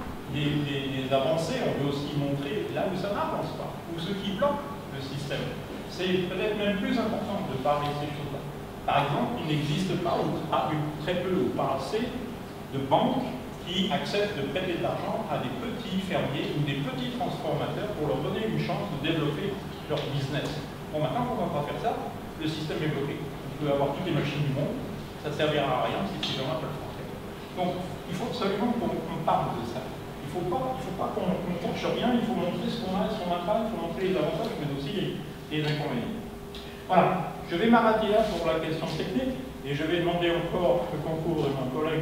des avancées, on veut aussi montrer là où ça n'avance pas, ou ce qui bloque le système. C'est peut-être même plus important de parler de ces choses-là. Par exemple, il n'existe pas, ou très peu, ou pas assez, de banques qui acceptent de prêter de l'argent à des petits fermiers ou des petits transformateurs pour leur donner une chance de développer leur business. Bon, maintenant, on ne va pas faire ça, le système est bloqué. On peut avoir toutes les machines du monde, ça ne servira à rien si ces gens-là peuvent le faire. Donc, il faut absolument qu'on parle de ça. Il ne faut pas qu'on ne touche rien, il faut montrer ce qu'on a et ce qu'on n'a pas, il faut montrer les avantages, mais aussi les inconvénients. Voilà, je vais m'arrêter là pour la question technique, et je vais demander encore le concours de mon collègue.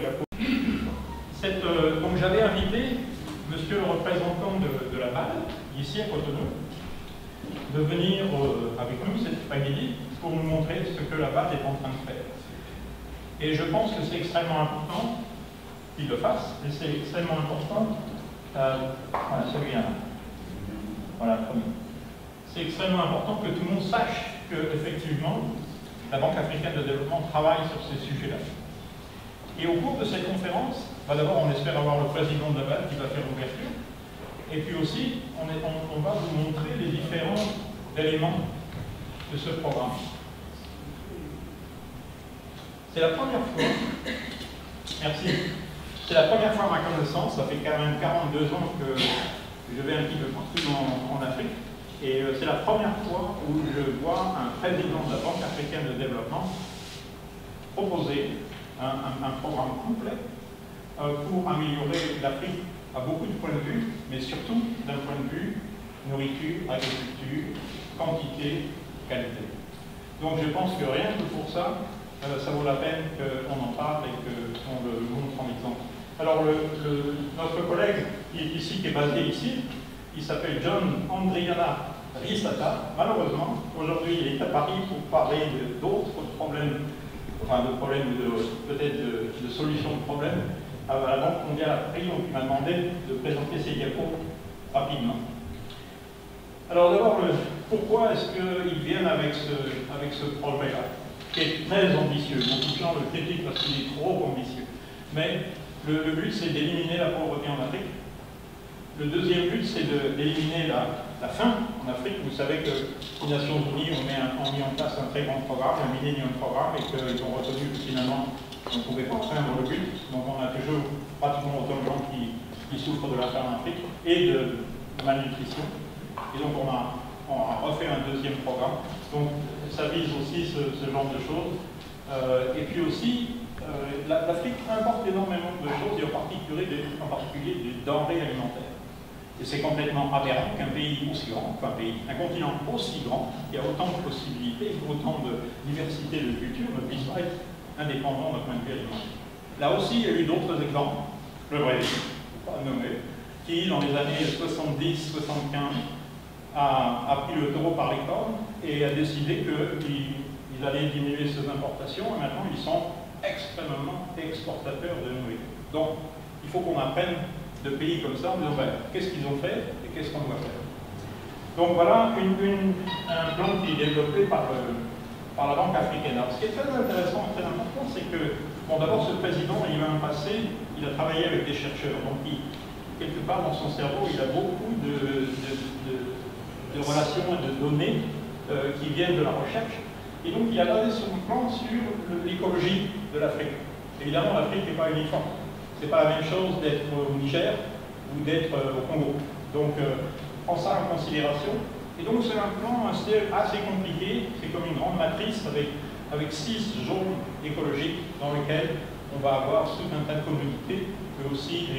Donc j'avais invité monsieur le représentant de la BAD, ici à Cotonou, de venir avec nous cet après-midi pour nous montrer ce que la BAD est en train de faire. Et je pense que c'est extrêmement important qu'il le fasse, et c'est extrêmement important, voilà, celui-là. Voilà, le premier. C'est extrêmement important que tout le monde sache qu'effectivement, la Banque africaine de développement travaille sur ces sujets-là. Et au cours de cette conférence, d'abord on espère avoir le président de la BAD qui va faire l'ouverture, et puis aussi on va vous montrer les différents éléments de ce programme. C'est la première fois, merci, c'est la première fois à ma connaissance, ça fait quand même 42 ans que je vais un petit peu partout en Afrique, et c'est la première fois où je vois un président de la Banque africaine de développement proposer un programme complet pour améliorer l'Afrique à beaucoup de points de vue, mais surtout d'un point de vue nourriture, agriculture, quantité, qualité. Donc je pense que rien que pour ça, ça vaut la peine qu'on en parle et qu'on le montre en exemple. Alors notre collègue qui est ici, qui est basé ici, il s'appelle John Andriana Risata. Malheureusement, aujourd'hui il est à Paris pour parler d'autres problèmes, enfin de problèmes peut-être de solutions de problèmes à la Banque mondiale à Paris, donc il m'a demandé de présenter ses diapos rapidement. Alors d'abord, pourquoi est-ce qu'ils viennent avec ce projet-là, qui est très ambitieux. Beaucoup de gens le critiquent parce qu'il est trop ambitieux. Mais le but, c'est d'éliminer la pauvreté en Afrique. Le deuxième but, c'est d'éliminer la faim en Afrique. Vous savez que les Nations Unies ont mis en place un très grand programme, un Millennium Programme, et qu'ils ont retenu que finalement, on ne pouvait pas atteindre le but. Donc on a toujours pratiquement autant de gens qui souffrent de la faim en Afrique et de malnutrition. Et donc on a on a refait un deuxième programme. Donc ça vise aussi ce genre de choses. Et puis aussi, l'Afrique importe énormément de choses, et en particulier des denrées alimentaires. Et c'est complètement aberrant qu'un pays aussi grand, un continent aussi grand, qui a autant de possibilités, autant de diversité de cultures, ne puisse pas être indépendant d'un point de vue alimentaire. Là aussi, il y a eu d'autres exemples. Le Brésil, pas nommé, qui dans les années 70-75 a pris le taureau par les cornes et a décidé qu'ils allaient diminuer ses importations, et maintenant ils sont extrêmement exportateurs de nourriture. Donc, il faut qu'on apprenne de pays comme ça en disant qu'est-ce qu'ils ont fait et qu'est-ce qu'on doit faire. Donc voilà un plan qui est développé par la Banque africaine. Alors, ce qui est très intéressant, très important, c'est que, bon, d'abord, ce président, il a un passé, il a travaillé avec des chercheurs, donc quelque part dans son cerveau, il a beaucoup de relations et de données qui viennent de la recherche. Et donc, il a basé son plan sur l'écologie de l'Afrique. Évidemment, l'Afrique n'est pas uniforme. Ce n'est pas la même chose d'être au Niger ou d'être au Congo. Donc, prends ça en considération. Et donc, c'est un plan assez compliqué. C'est comme une grande matrice avec 6 zones écologiques dans lesquelles on va avoir tout un tas de communautés, mais aussi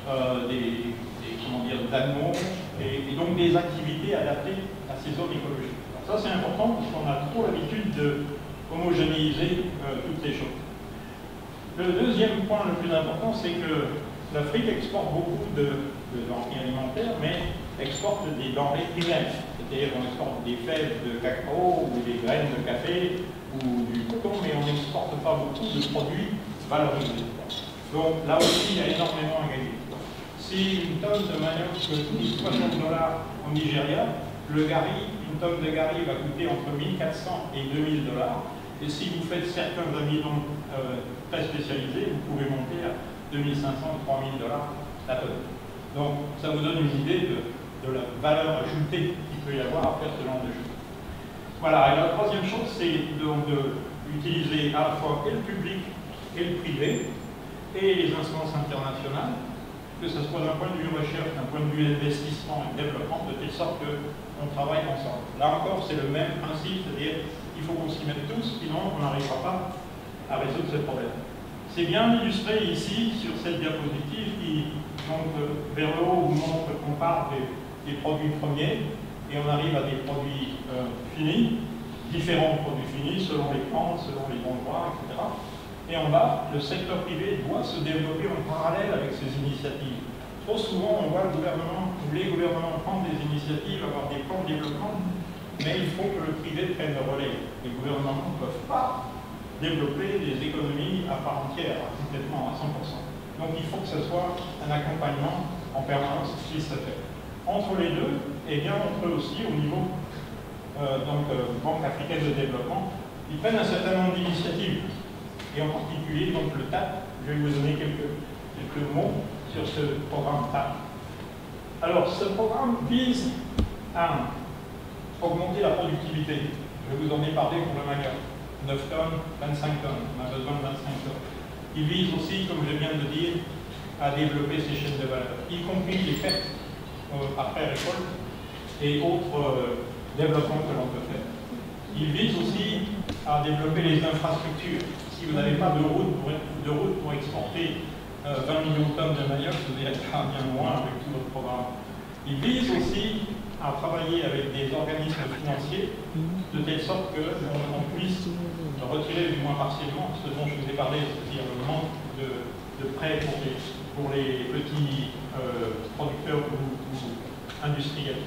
des animaux, et donc des activités adaptées à ces zones écologiques. Alors ça, c'est important parce qu'on a trop l'habitude de homogénéiser toutes ces choses. Le deuxième point le plus important, c'est que l'Afrique exporte beaucoup de denrées alimentaires, mais exporte des denrées primaires. C'est-à-dire qu'on exporte des fèves de cacao ou des graines de café ou du coton, mais on n'exporte pas beaucoup de produits valorisés. Donc là aussi, il y a énormément à gagner. Si une tonne de manioc coûte $60 au Nigeria, une tonne de gari va coûter entre 1400 et 2000 $. Et si vous faites certains amidons très spécialisés, vous pouvez monter à 2500 ou 3000 $ la tonne. Donc ça vous donne une idée de la valeur ajoutée qu'il peut y avoir à faire ce genre de choses. Voilà, et la troisième chose, c'est donc d'utiliser à la fois et le public et le privé, et les instances internationales, que ce soit d'un point de vue recherche, d'un point de vue investissement et développement, de telle sorte qu'on travaille ensemble. Là encore, c'est le même principe, c'est-à-dire qu'il faut qu'on s'y mette tous, sinon on n'arrivera pas à résoudre ce problème. C'est bien illustré ici sur cette diapositive qui montre vers le haut, vous montre qu'on part des produits premiers et on arrive à des produits finis, différents produits finis selon les plantes, selon les endroits, etc. Et en bas, le secteur privé doit se développer en parallèle avec ces initiatives. Trop souvent, on voit les gouvernements prendre des initiatives, avoir des plans de développement, mais il faut que le privé prenne le relais. Les gouvernements ne peuvent pas développer des économies à part entière, complètement, à 100%. Donc il faut que ce soit un accompagnement en permanence qui puisse se faire. Entre les deux, et bien entre eux aussi, au niveau Banque africaine de développement, ils prennent un certain nombre d'initiatives. Et en particulier, donc le TAP, je vais vous donner quelques mots sur ce programme TAP. Alors, ce programme vise à augmenter la productivité. Je vous en ai parlé pour le manioc. 9 tonnes, 25 tonnes. On a besoin de 25 tonnes. Il vise aussi, comme je viens de le dire, à développer ces chaînes de valeur, y compris les pertes après récolte et autres développements que l'on peut faire. Il vise aussi à développer les infrastructures. Si vous n'avez pas de route pour exporter 20 millions de tonnes de manioc, vous allez être bien loin avec tout votre programme. Il vise aussi à travailler avec des organismes financiers de telle sorte qu'on puisse retirer du moins partiellement ce dont je vous ai parlé, c'est-à-dire le manque de prêts pour les petits producteurs ou industriels.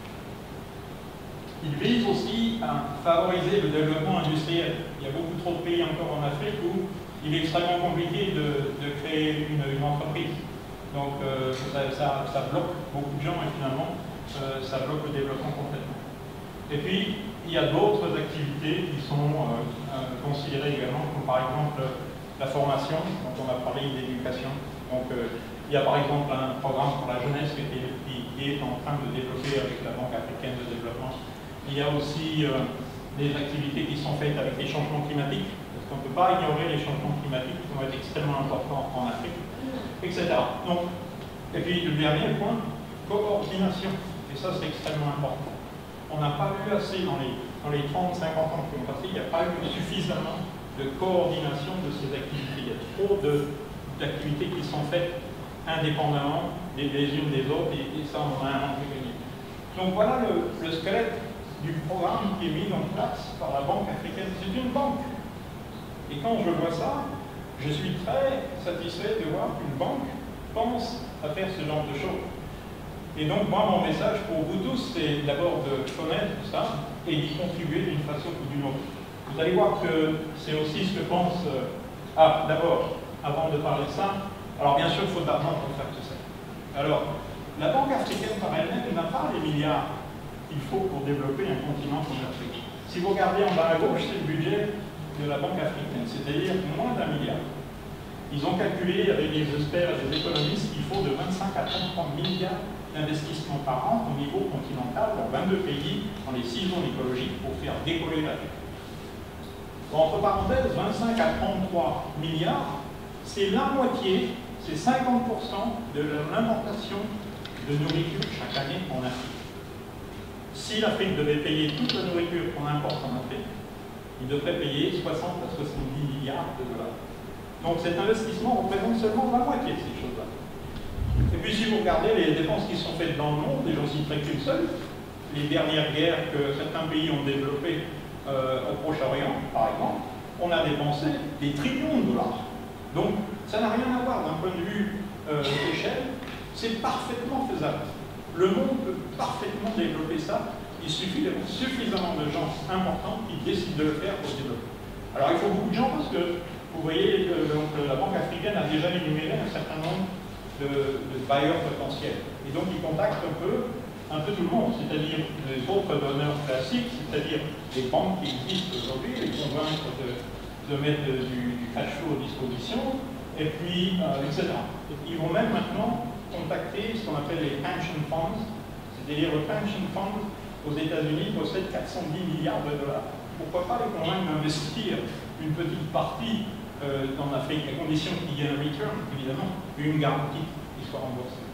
Il vise aussi à favoriser le développement industriel. Il y a beaucoup trop de pays encore en Afrique où il est extrêmement compliqué de créer une entreprise. Donc ça bloque beaucoup de gens et finalement ça bloque le développement complètement. Et puis il y a d'autres activités qui sont considérées également, comme par exemple la formation, dont on a parlé d'éducation. Donc il y a par exemple un programme pour la jeunesse qui est en train de développer avec la Banque africaine de développement. Il y a aussi des activités qui sont faites avec les changements climatiques, parce qu'on ne peut pas ignorer les changements climatiques qui vont être extrêmement importants en Afrique, etc. Donc, et puis le dernier point, coordination. Et ça, c'est extrêmement important. On n'a pas eu assez dans les 30-50 ans qui ont passé, il n'y a pas eu suffisamment de coordination de ces activités. Il y a trop d'activités qui sont faites indépendamment les unes des autres, et ça, on en a un manque gagné. Donc voilà le squelette du programme qui est mis en place par la Banque africaine. C'est une banque. Et quand je vois ça, je suis très satisfait de voir qu'une banque pense à faire ce genre de choses. Et donc, moi, mon message pour vous tous, c'est d'abord de connaître ça et d'y contribuer d'une façon ou d'une autre. Vous allez voir que c'est aussi ce que pense... d'abord, avant de parler de ça, alors bien sûr, il faut de l'argent pour faire tout ça. Alors, la Banque africaine par elle-même n'a pas les milliards qu'il faut pour développer un continent comme l'Afrique. Si vous regardez en bas à gauche, c'est le budget de la Banque africaine, c'est-à-dire moins d'1 milliard. Ils ont calculé avec des experts et des économistes qu'il faut de 25 à 33 milliards d'investissements par an au niveau continental dans 22 pays, dans les 6 zones écologiques pour faire décoller l'Afrique. Entre parenthèses, 25 à 33 milliards, c'est la moitié, c'est 50% de l'importation de nourriture chaque année en Afrique. Si l'Afrique devait payer toute la nourriture qu'on importe en Afrique, il devrait payer 60 à 70 milliards de dollars. Donc cet investissement représente seulement la moitié de ces choses-là. Et puis si vous regardez les dépenses qui sont faites dans le monde, et j'en citerai qu'une seule, les dernières guerres que certains pays ont développées au Proche-Orient, par exemple, on a dépensé des trillions de dollars. Donc ça n'a rien à voir d'un point de vue d'échelle, c'est parfaitement faisable. Le monde peut parfaitement développer ça. Il suffit d'avoir suffisamment de gens importants qui décident de le faire pour se développer. Alors il faut beaucoup de gens parce que vous voyez que la Banque africaine a déjà énuméré un certain nombre de bailleurs potentiels. Et donc ils contactent un peu tout le monde, c'est-à-dire les autres donneurs classiques, c'est-à-dire les banques qui existent aujourd'hui, les convaincre de mettre du cash flow à disposition, et puis, etc. Ils vont même maintenant contacter ce qu'on appelle les pension funds, c'est-à-dire le pension fund aux États-Unis possède 410 milliards de dollars. Pourquoi pas les convaincre d'investir une petite partie en Afrique, à condition qu'il y ait un return, évidemment, une garantie qui soit remboursée.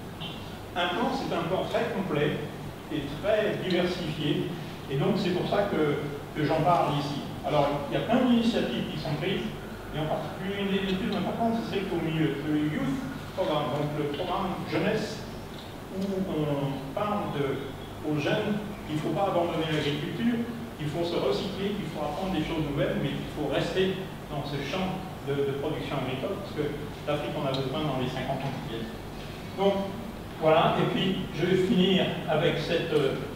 Un plan, c'est un plan très complet et très diversifié, et donc c'est pour ça que j'en parle ici. Alors, il y a plein d'initiatives qui sont prises, et en particulier une des plus importantes, c'est celle qu'au milieu, le Youth Programme, donc le programme jeunesse, où on parle aux jeunes qu'il ne faut pas abandonner l'agriculture, qu'il faut se recycler, qu'il faut apprendre des choses nouvelles, mais qu'il faut rester dans ce champ de production agricole, parce que l'Afrique en a besoin dans les 50 ans qui viennent. Donc, voilà, et puis je vais finir avec cette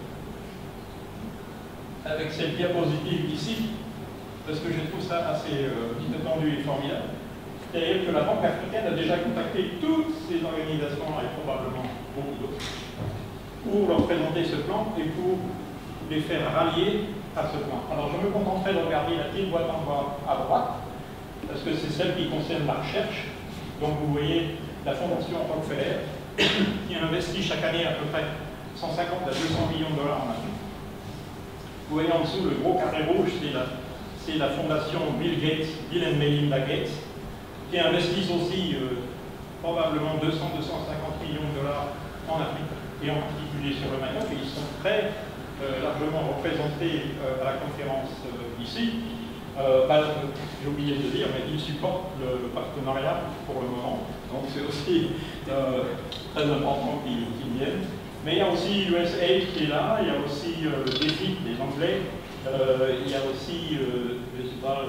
diapositive ici, parce que je trouve ça assez inattendu et formidable. C'est-à-dire que la Banque africaine a déjà contacté toutes ces organisations, et probablement beaucoup d'autres, pour leur présenter ce plan et pour les faire rallier à ce plan. Alors je me contenterai de regarder la petite boîte en bas à droite, parce que c'est celle qui concerne la recherche. Donc vous voyez la Fondation Rockefeller, qui investit chaque année à peu près 150 à 200 millions de dollars en Afrique. Vous voyez en dessous le gros carré rouge, c'est la fondation Bill and Melinda Gates, qui investissent aussi probablement 200-250 millions de dollars en Afrique, et en particulier sur le Maroc, et ils sont très largement représentés à la conférence ici. J'ai oublié de dire, mais ils supportent le partenariat pour le moment, donc c'est aussi très important qu'ils viennent. Mais il y a aussi USAID qui est là, il y a aussi le défi des Anglais, il y a aussi, je ne sais pas,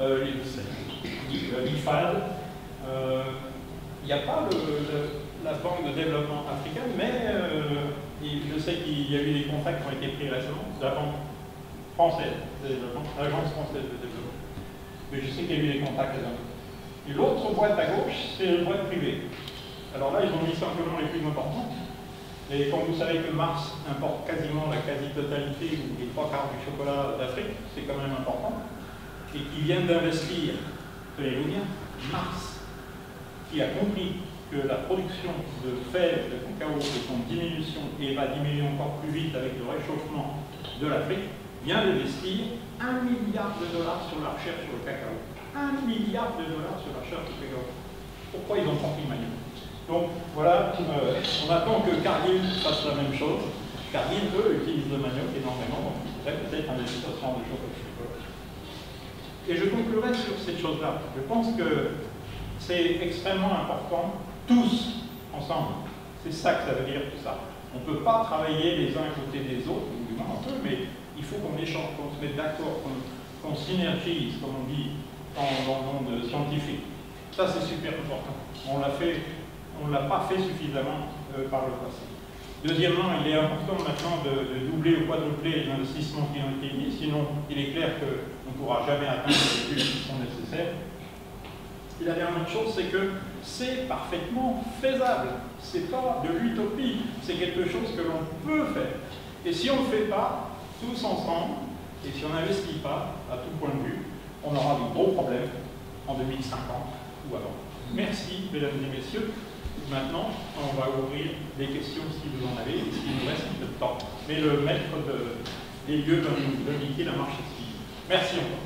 l'IFAD. Il n'y a pas la Banque de développement africaine, mais je sais qu'il y a eu des contacts qui ont été pris récemment, de la Banque française de développement, l'Agence française de développement. Mais je sais qu'il y a eu des contacts là. Et l'autre boîte à gauche, c'est une boîte privée. Alors là, ils ont mis simplement les plus importants. Et comme vous savez que Mars importe quasiment la quasi-totalité ou les 3/4 du chocolat d'Afrique, c'est quand même important, et qui viennent d'investir, tenez-vous bien, Mars, qui a compris que la production de fèves de cacao est en diminution et va diminuer encore plus vite avec le réchauffement de l'Afrique, vient d'investir 1 milliard de dollars sur la recherche sur le cacao. 1 milliard de dollars sur la recherche sur le cacao. Pourquoi ils ont compris maintenant? Donc voilà, on attend que Cargill fasse la même chose. car ils, eux, utilisent le manioc énormément, donc il faudrait peut-être une situation de choses écologiques. Et je conclurai sur cette chose-là. Je pense que c'est extrêmement important, tous ensemble. C'est ça que ça veut dire, tout ça. On ne peut pas travailler les uns à côté des autres, ou du moins on peut, mais il faut qu'on échange, qu'on se mette d'accord, qu'on synergise, comme on dit dans le monde scientifique. Ça, c'est super important. On ne l'a pas fait suffisamment par le passé. Deuxièmement, il est important maintenant de doubler ou quadrupler les investissements qui ont été mis, sinon il est clair qu'on ne pourra jamais atteindre les buts qui sont nécessaires. Et la dernière chose, c'est que c'est parfaitement faisable. Ce n'est pas de l'utopie, c'est quelque chose que l'on peut faire. Et si on ne le fait pas, tous ensemble, et si on n'investit pas, à tout point de vue, on aura de gros problèmes en 2050 ou avant. Merci, mesdames et messieurs. Maintenant, on va ouvrir des questions si vous en avez, s'il nous reste un peu de temps. Mais le maître des lieux va nous indiquer la marche à suivre. Merci encore.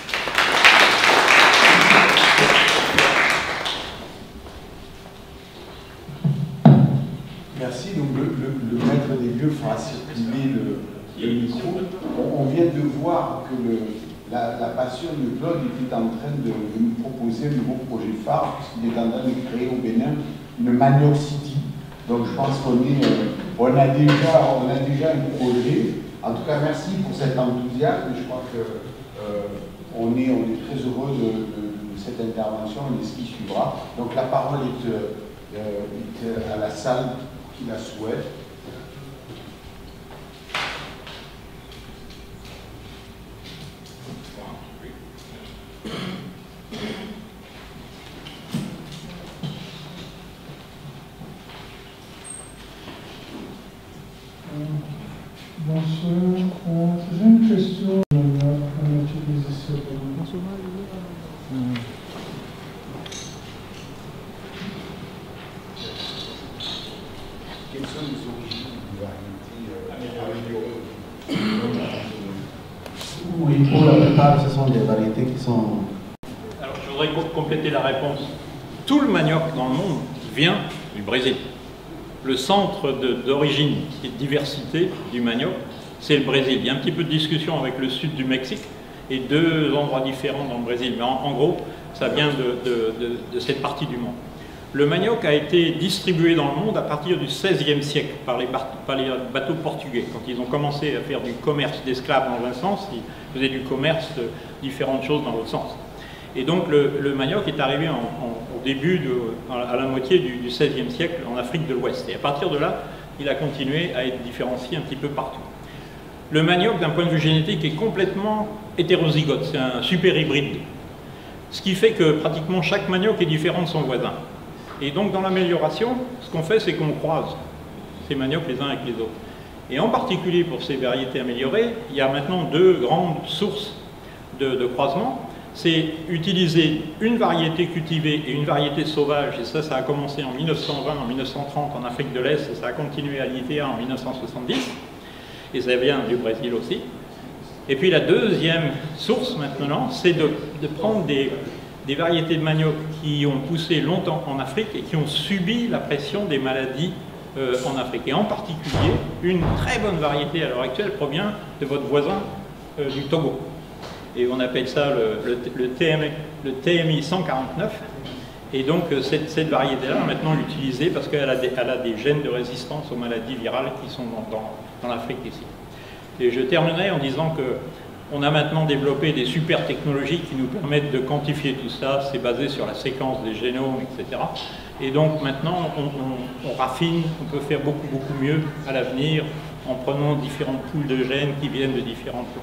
Merci. Donc le maître des lieux fera circuler le micro. On vient de voir que la passion de Claude était en train de nous proposer un nouveau projet phare, puisqu'il est en train de créer au Bénin une Manioc City. Donc je pense qu'on a déjà un projet. En tout cas, merci pour cet enthousiasme. Je crois qu'on est très heureux de cette intervention et de ce qui suivra. Donc la parole est à la salle qui la souhaite. Bonsoir. J'ai une question à utiliser ce Quelles sont les origines de variétés améliorées? Oui, pour la plupart, ce sont des variétés qui sont... Alors, je voudrais compléter la réponse. Tout le manioc dans le monde vient du Brésil. Le centre d'origine et de diversité du manioc, c'est le Brésil. Il y a un petit peu de discussion avec le sud du Mexique et deux endroits différents dans le Brésil. Mais en gros, ça vient de cette partie du monde. Le manioc a été distribué dans le monde à partir du XVIe siècle par les bateaux portugais. Quand ils ont commencé à faire du commerce d'esclaves dans un sens, ils faisaient du commerce de différentes choses dans l'autre sens. Et donc le manioc est arrivé au début, à la moitié du XVIe siècle en Afrique de l'Ouest. Et à partir de là, il a continué à être différencié un petit peu partout. Le manioc, d'un point de vue génétique, est complètement hétérozygote. C'est un super hybride. Ce qui fait que pratiquement chaque manioc est différent de son voisin. Et donc dans l'amélioration, ce qu'on fait, c'est qu'on croise ces maniocs les uns avec les autres. Et en particulier pour ces variétés améliorées, il y a maintenant deux grandes sources de croisement. C'est utiliser une variété cultivée et une variété sauvage, et ça a commencé en 1920, en 1930 en Afrique de l'Est, et ça a continué à l'ITA en 1970, et ça vient du Brésil aussi. Et puis la deuxième source maintenant, c'est de prendre des variétés de manioc qui ont poussé longtemps en Afrique et qui ont subi la pression des maladies en Afrique. Et en particulier, une très bonne variété à l'heure actuelle provient de votre voisin du Togo. Et on appelle ça le TMI 149. Et donc cette variété-là, maintenant l'utiliser parce qu'elle a des gènes de résistance aux maladies virales qui sont dans l'Afrique ici. Et je terminerai en disant qu'on a maintenant développé des super technologies qui nous permettent de quantifier tout ça. C'est basé sur la séquence des génomes, etc. Et donc maintenant, on raffine, on peut faire beaucoup mieux à l'avenir en prenant différentes poules de gènes qui viennent de différentes plantes.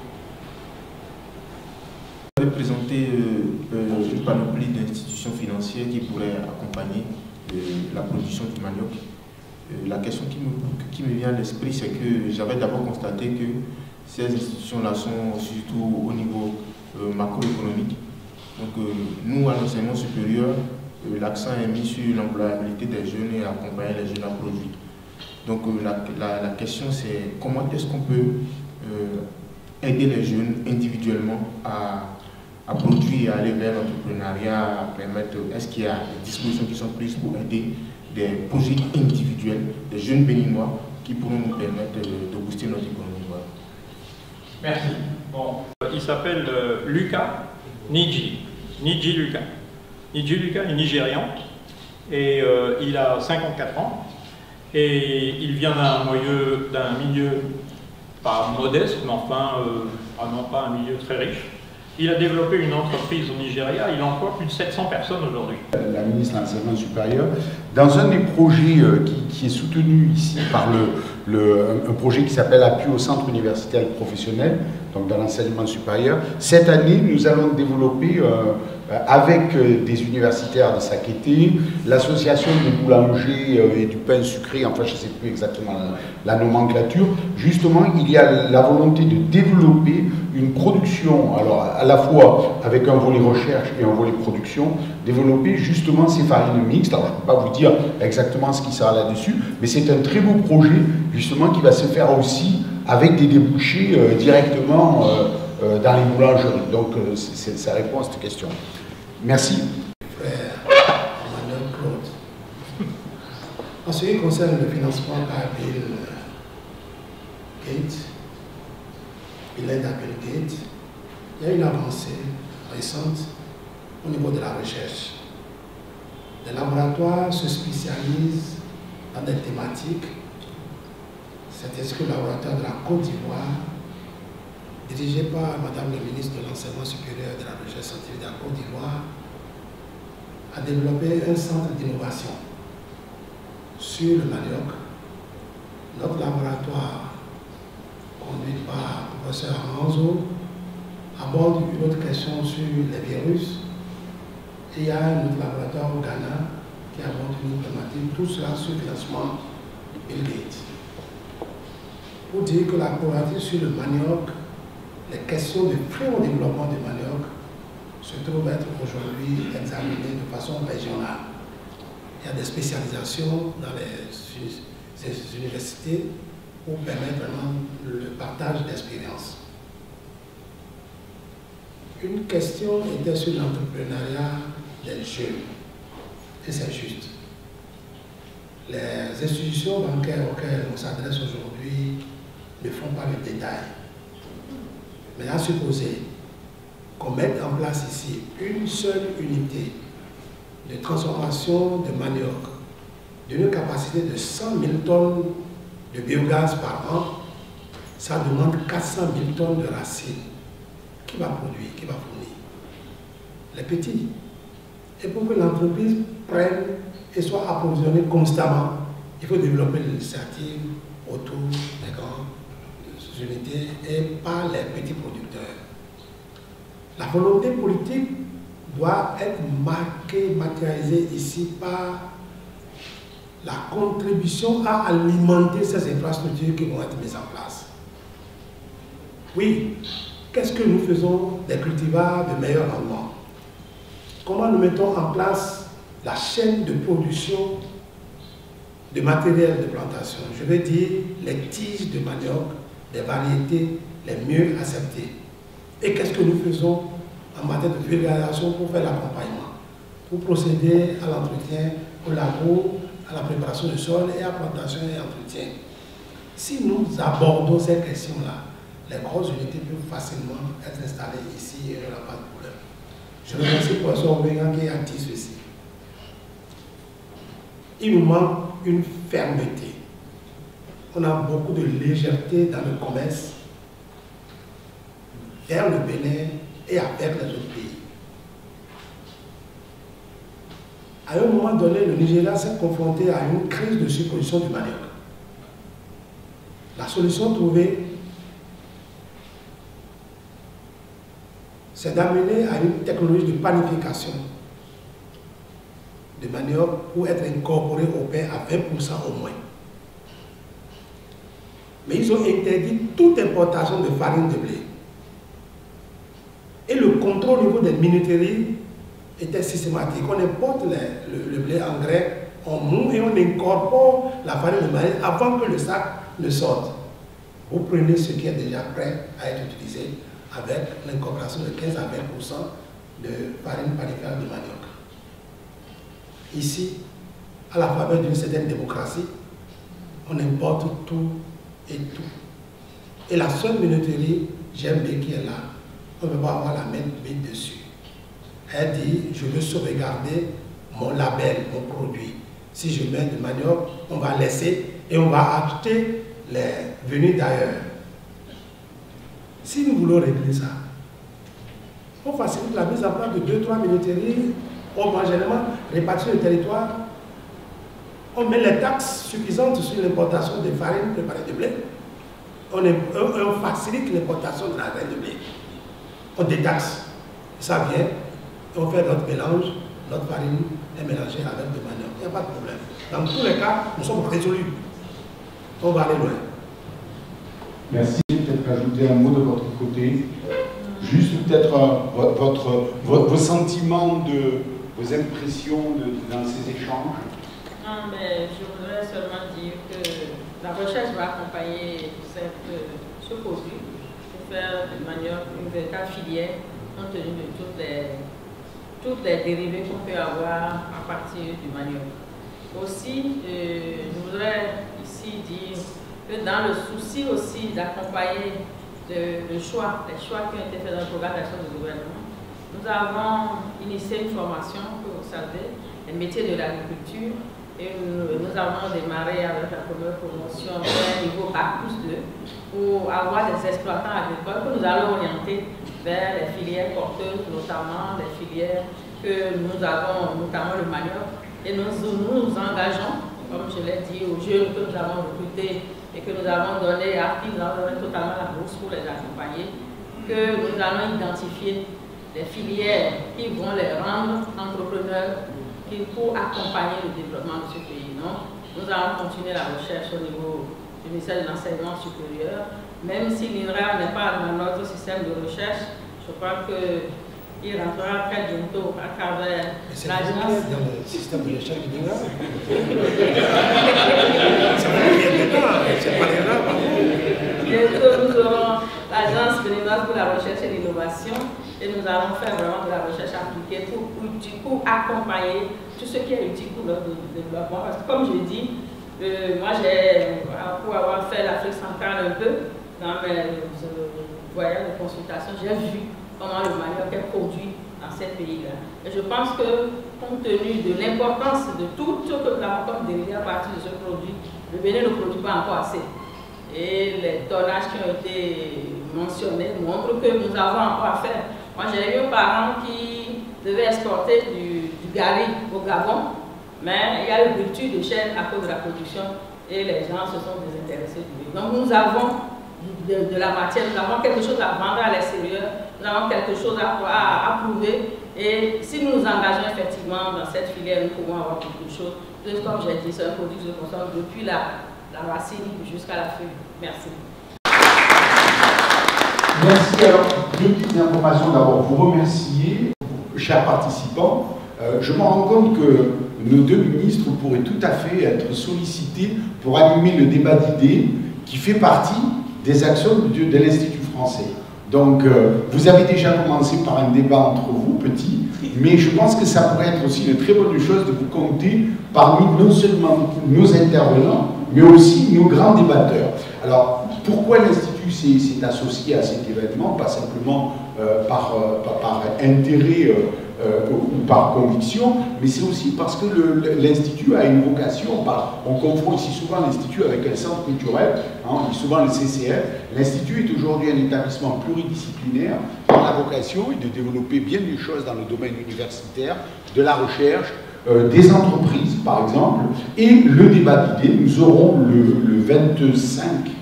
Vous avez présenté une panoplie d'institutions financières qui pourraient accompagner la production du manioc. La question qui me vient à l'esprit, c'est que j'avais d'abord constaté que ces institutions-là sont surtout au niveau macroéconomique. Donc nous, à l'enseignement supérieur, l'accent est mis sur l'employabilité des jeunes et accompagner les jeunes à produire. Donc la question, c'est comment est-ce qu'on peut aider les jeunes individuellement à produire, à aller vers l'entrepreneuriat, à permettre, est-ce qu'il y a des dispositions qui sont prises pour aider des projets individuels, des jeunes béninois qui pourront nous permettre de booster notre économie. Voilà. Merci. Bon, il s'appelle Lucas Niji. Niji Lucas. Niji Lucas est nigérian et il a 54 ans et il vient d'un milieu pas modeste, mais enfin, non pas un milieu très riche. Il a développé une entreprise au Nigeria, il emploie plus de 700 personnes aujourd'hui. La ministre de l'Enseignement supérieur, dans un des projets qui est soutenu ici par un projet qui s'appelle Appui au centre universitaire professionnel, donc dans l'enseignement supérieur, cette année, nous allons développer avec des universitaires de Sakété, l'association des boulangers et du pain sucré, enfin je ne sais plus exactement la nomenclature, justement il y a la volonté de développer une production, alors à la fois avec un volet recherche et un volet production, développer justement ces farines mixtes. Alors je ne peux pas vous dire exactement ce qui sera là-dessus, mais c'est un très beau projet justement qui va se faire aussi avec des débouchés directement dans les boulangeries. Donc ça répond à cette question. Merci. En ce qui concerne le financement par Bill Gates, il y a une avancée récente au niveau de la recherche. Les laboratoires se spécialisent dans des thématiques. C'est ainsi que le laboratoire de la Côte d'Ivoire, dirigé par Madame le ministre de l'Enseignement supérieur et de la Recherche scientifique de la Côte d'Ivoire, a développé un centre d'innovation sur le manioc. Notre laboratoire, conduit par le professeur Amanzo, aborde une autre question sur les virus. Et il y a un autre laboratoire au Ghana qui aborde une autre thématique, tout cela sur le financement Bill Gates. Pour dire que la problématique sur le manioc, les questions de très haut développement du manioc se trouvent être aujourd'hui examinées de façon régionale. Il y a des spécialisations dans ces universités pour permettre vraiment le partage d'expériences. Une question était sur l'entrepreneuriat des jeunes, et c'est juste. Les institutions bancaires auxquelles on s'adresse aujourd'hui ne font pas le détail. Mais à supposer qu'on mette en place ici une seule unité de transformation de manioc d'une capacité de 100 000 tonnes de biogaz par an, ça demande 400 000 tonnes de racines. Qui va produire, qui va fournir? Les petits. Et pour que l'entreprise prenne et soit approvisionnée constamment, il faut développer l'initiative autour des grandes unités et par les petits producteurs. La volonté politique doit être marquée, matérialisée ici par la contribution à alimenter ces infrastructures qui vont être mises en place. Oui, qu'est-ce que nous faisons des cultivars de meilleur rendement? Comment nous mettons en place la chaîne de production de matériel de plantation? Je veux dire les tiges de manioc, des variétés les mieux acceptées. Et qu'est-ce que nous faisons en matière de vulgarisation pour faire l'accompagnement, pour procéder à l'entretien, au labo, à la préparation du sol et à la plantation et entretien. Si nous abordons ces questions-là, les grosses unités peuvent facilement être installées ici et il n'y aura pas de problème. Je remercie le professeur Obenga qui a dit ceci. Il nous manque une fermeté. On a beaucoup de légèreté dans le commerce vers le Bénin et avec les autres pays. À un moment donné, le Nigeria s'est confronté à une crise de surproduction du manioc. La solution trouvée, c'est d'amener à une technologie de panification de manioc pour être incorporé au pain à 20% au moins. Mais ils ont interdit toute importation de farine de blé. Et le contrôle au niveau des minuteries était systématique. On importe le blé en grains, on moue et on incorpore la farine de maïs avant que le sac ne sorte. Vous prenez ce qui est déjà prêt à être utilisé avec l'incorporation de 15 à 20% de farine panifère de manioc. Ici, à la faveur d'une certaine démocratie, on importe tout et tout. Et la seule minoterie GMB qui est là, on ne peut pas avoir la main dessus. Elle dit, je veux sauvegarder mon label, mon produit. Si je mets de manioc, on va laisser et on va acheter les venus d'ailleurs. Si nous voulons régler ça, on facilite la mise en place de 2-3 minoteries, homogènement réparties le territoire. On met les taxes suffisantes sur l'importation de farine préparée de blé. On facilite l'importation de la graine de blé. On détaxe. Ça vient, on fait notre mélange, notre farine est mélangée avec de manioc. Il n'y a pas de problème. Dans tous les cas, nous sommes résolus. On va aller loin. Merci. Peut-être ajouter un mot de votre côté. Juste peut-être vos sentiments, vos impressions dans ces échanges. Non, mais je voudrais seulement dire que la recherche va accompagner ce produit pour faire de manière une véritable filière compte tenu de toutes les dérivés qu'on peut avoir à partir du manioc. Aussi, je voudrais ici dire que dans le souci aussi d'accompagner les choix qui ont été faits dans le programme d'action du gouvernement, nous avons initié une formation que vous savez, les métiers de l'agriculture, et nous avons démarré avec la première promotion au niveau Bac+2 pour avoir des exploitants agricoles que nous allons orienter vers les filières porteuses, notamment les filières que nous avons, notamment le manioc, et nous engageons, comme je l'ai dit, aux jeunes que nous avons recrutés et que nous avons donné à qui nous avons donné totalement la bourse pour les accompagner, que nous allons identifier les filières qui vont les rendre entrepreneurs pour accompagner le développement de ce pays. Non? Nous allons continuer la recherche au niveau du ministère de l'Enseignement supérieur, même si l'INRA n'est pas dans notre système de recherche, je crois qu'il rentrera très bientôt à travers l'agence. Dans le système de recherche de l'INRA. Bientôt, nous aurons l'agence béninoise pour la recherche et l'innovation et nous allons faire vraiment de la recherche appliquée pour du coup accompagner tout ce qui est utile pour notre développement. Parce que comme je dis, moi pour avoir fait l'Afrique centrale un peu dans mes voyages de consultation, j'ai vu comment le manioc est produit dans ces pays-là. Et je pense que compte tenu de l'importance de tout ce que nous avons comme dérivé à partir de ce produit, le Bénin ne produit pas encore assez. Et les tonnages qui ont été mentionnés montrent que nous avons encore à faire. Moi, j'ai eu un parent qui devait exporter du gari au Gabon, mais il y a eu rupture de chaîne à cause de la production et les gens se sont désintéressés du riz. Donc nous avons de la matière, nous avons quelque chose à vendre à l'extérieur, nous avons quelque chose à prouver et si nous nous engageons effectivement dans cette filière, nous pouvons avoir beaucoup de choses. Comme j'ai dit, c'est un produit que je consomme depuis la racine jusqu'à la feuille. Merci. Merci. Alors, deux petites informations. D'abord, vous remercier, chers participants. Je me rends compte que nos deux ministres pourraient tout à fait être sollicités pour animer le débat d'idées qui fait partie des actions de l'Institut français. Donc, vous avez déjà commencé par un débat entre vous, petits, mais je pense que ça pourrait être aussi une très bonne chose de vous compter parmi non seulement nos intervenants, mais aussi nos grands débatteurs. Alors, pourquoi l'Institut s'est associé à cet événement? Pas simplement par intérêt ou par conviction, mais c'est aussi parce que l'Institut a une vocation. On confond ici souvent l'Institut avec un centre culturel, hein, on dit souvent le CCF. L'Institut est aujourd'hui un établissement pluridisciplinaire dont la vocation est de développer bien des choses dans le domaine universitaire, de la recherche, des entreprises par exemple, et le débat d'idées. Nous aurons le 25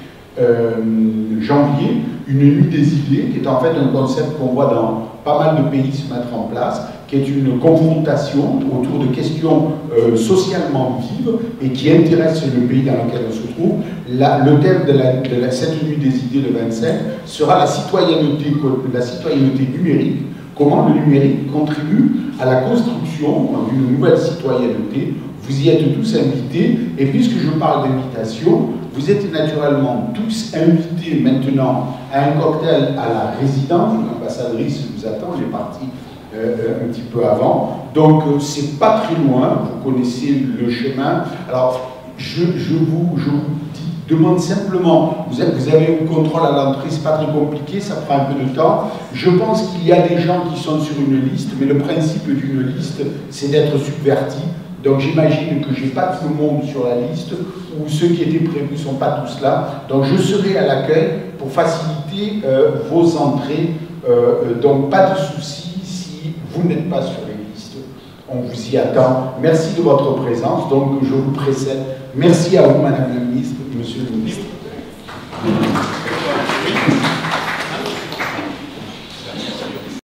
janvier une nuit des idées, qui est en fait un concept qu'on voit dans pas mal de pays se mettre en place, qui est une confrontation autour de questions socialement vives et qui intéressent le pays dans lequel on se trouve. Le thème de cette nuit des idées le 25 sera la citoyenneté numérique. Comment le numérique contribue à la construction d'une nouvelle citoyenneté. Vous y êtes tous invités, et puisque je parle d'invitation, vous êtes naturellement tous invités maintenant à un cocktail à la résidence. L'ambassadrice vous attend, elle est partie un petit peu avant. Donc, c'est pas très loin, vous connaissez le chemin. Alors, je vous demande simplement, vous avez un contrôle à l'entrée, c'est pas très compliqué, ça prend un peu de temps. Je pense qu'il y a des gens qui sont sur une liste, mais le principe d'une liste, c'est d'être subverti. Donc j'imagine que j'ai pas tout le monde sur la liste, ou ceux qui étaient prévus ne sont pas tous là. Donc je serai à l'accueil pour faciliter vos entrées. Donc pas de souci si vous n'êtes pas sur les listes. On vous y attend. Merci de votre présence. Donc je vous précède. Merci à vous, Madame la Ministre, Monsieur le Ministre.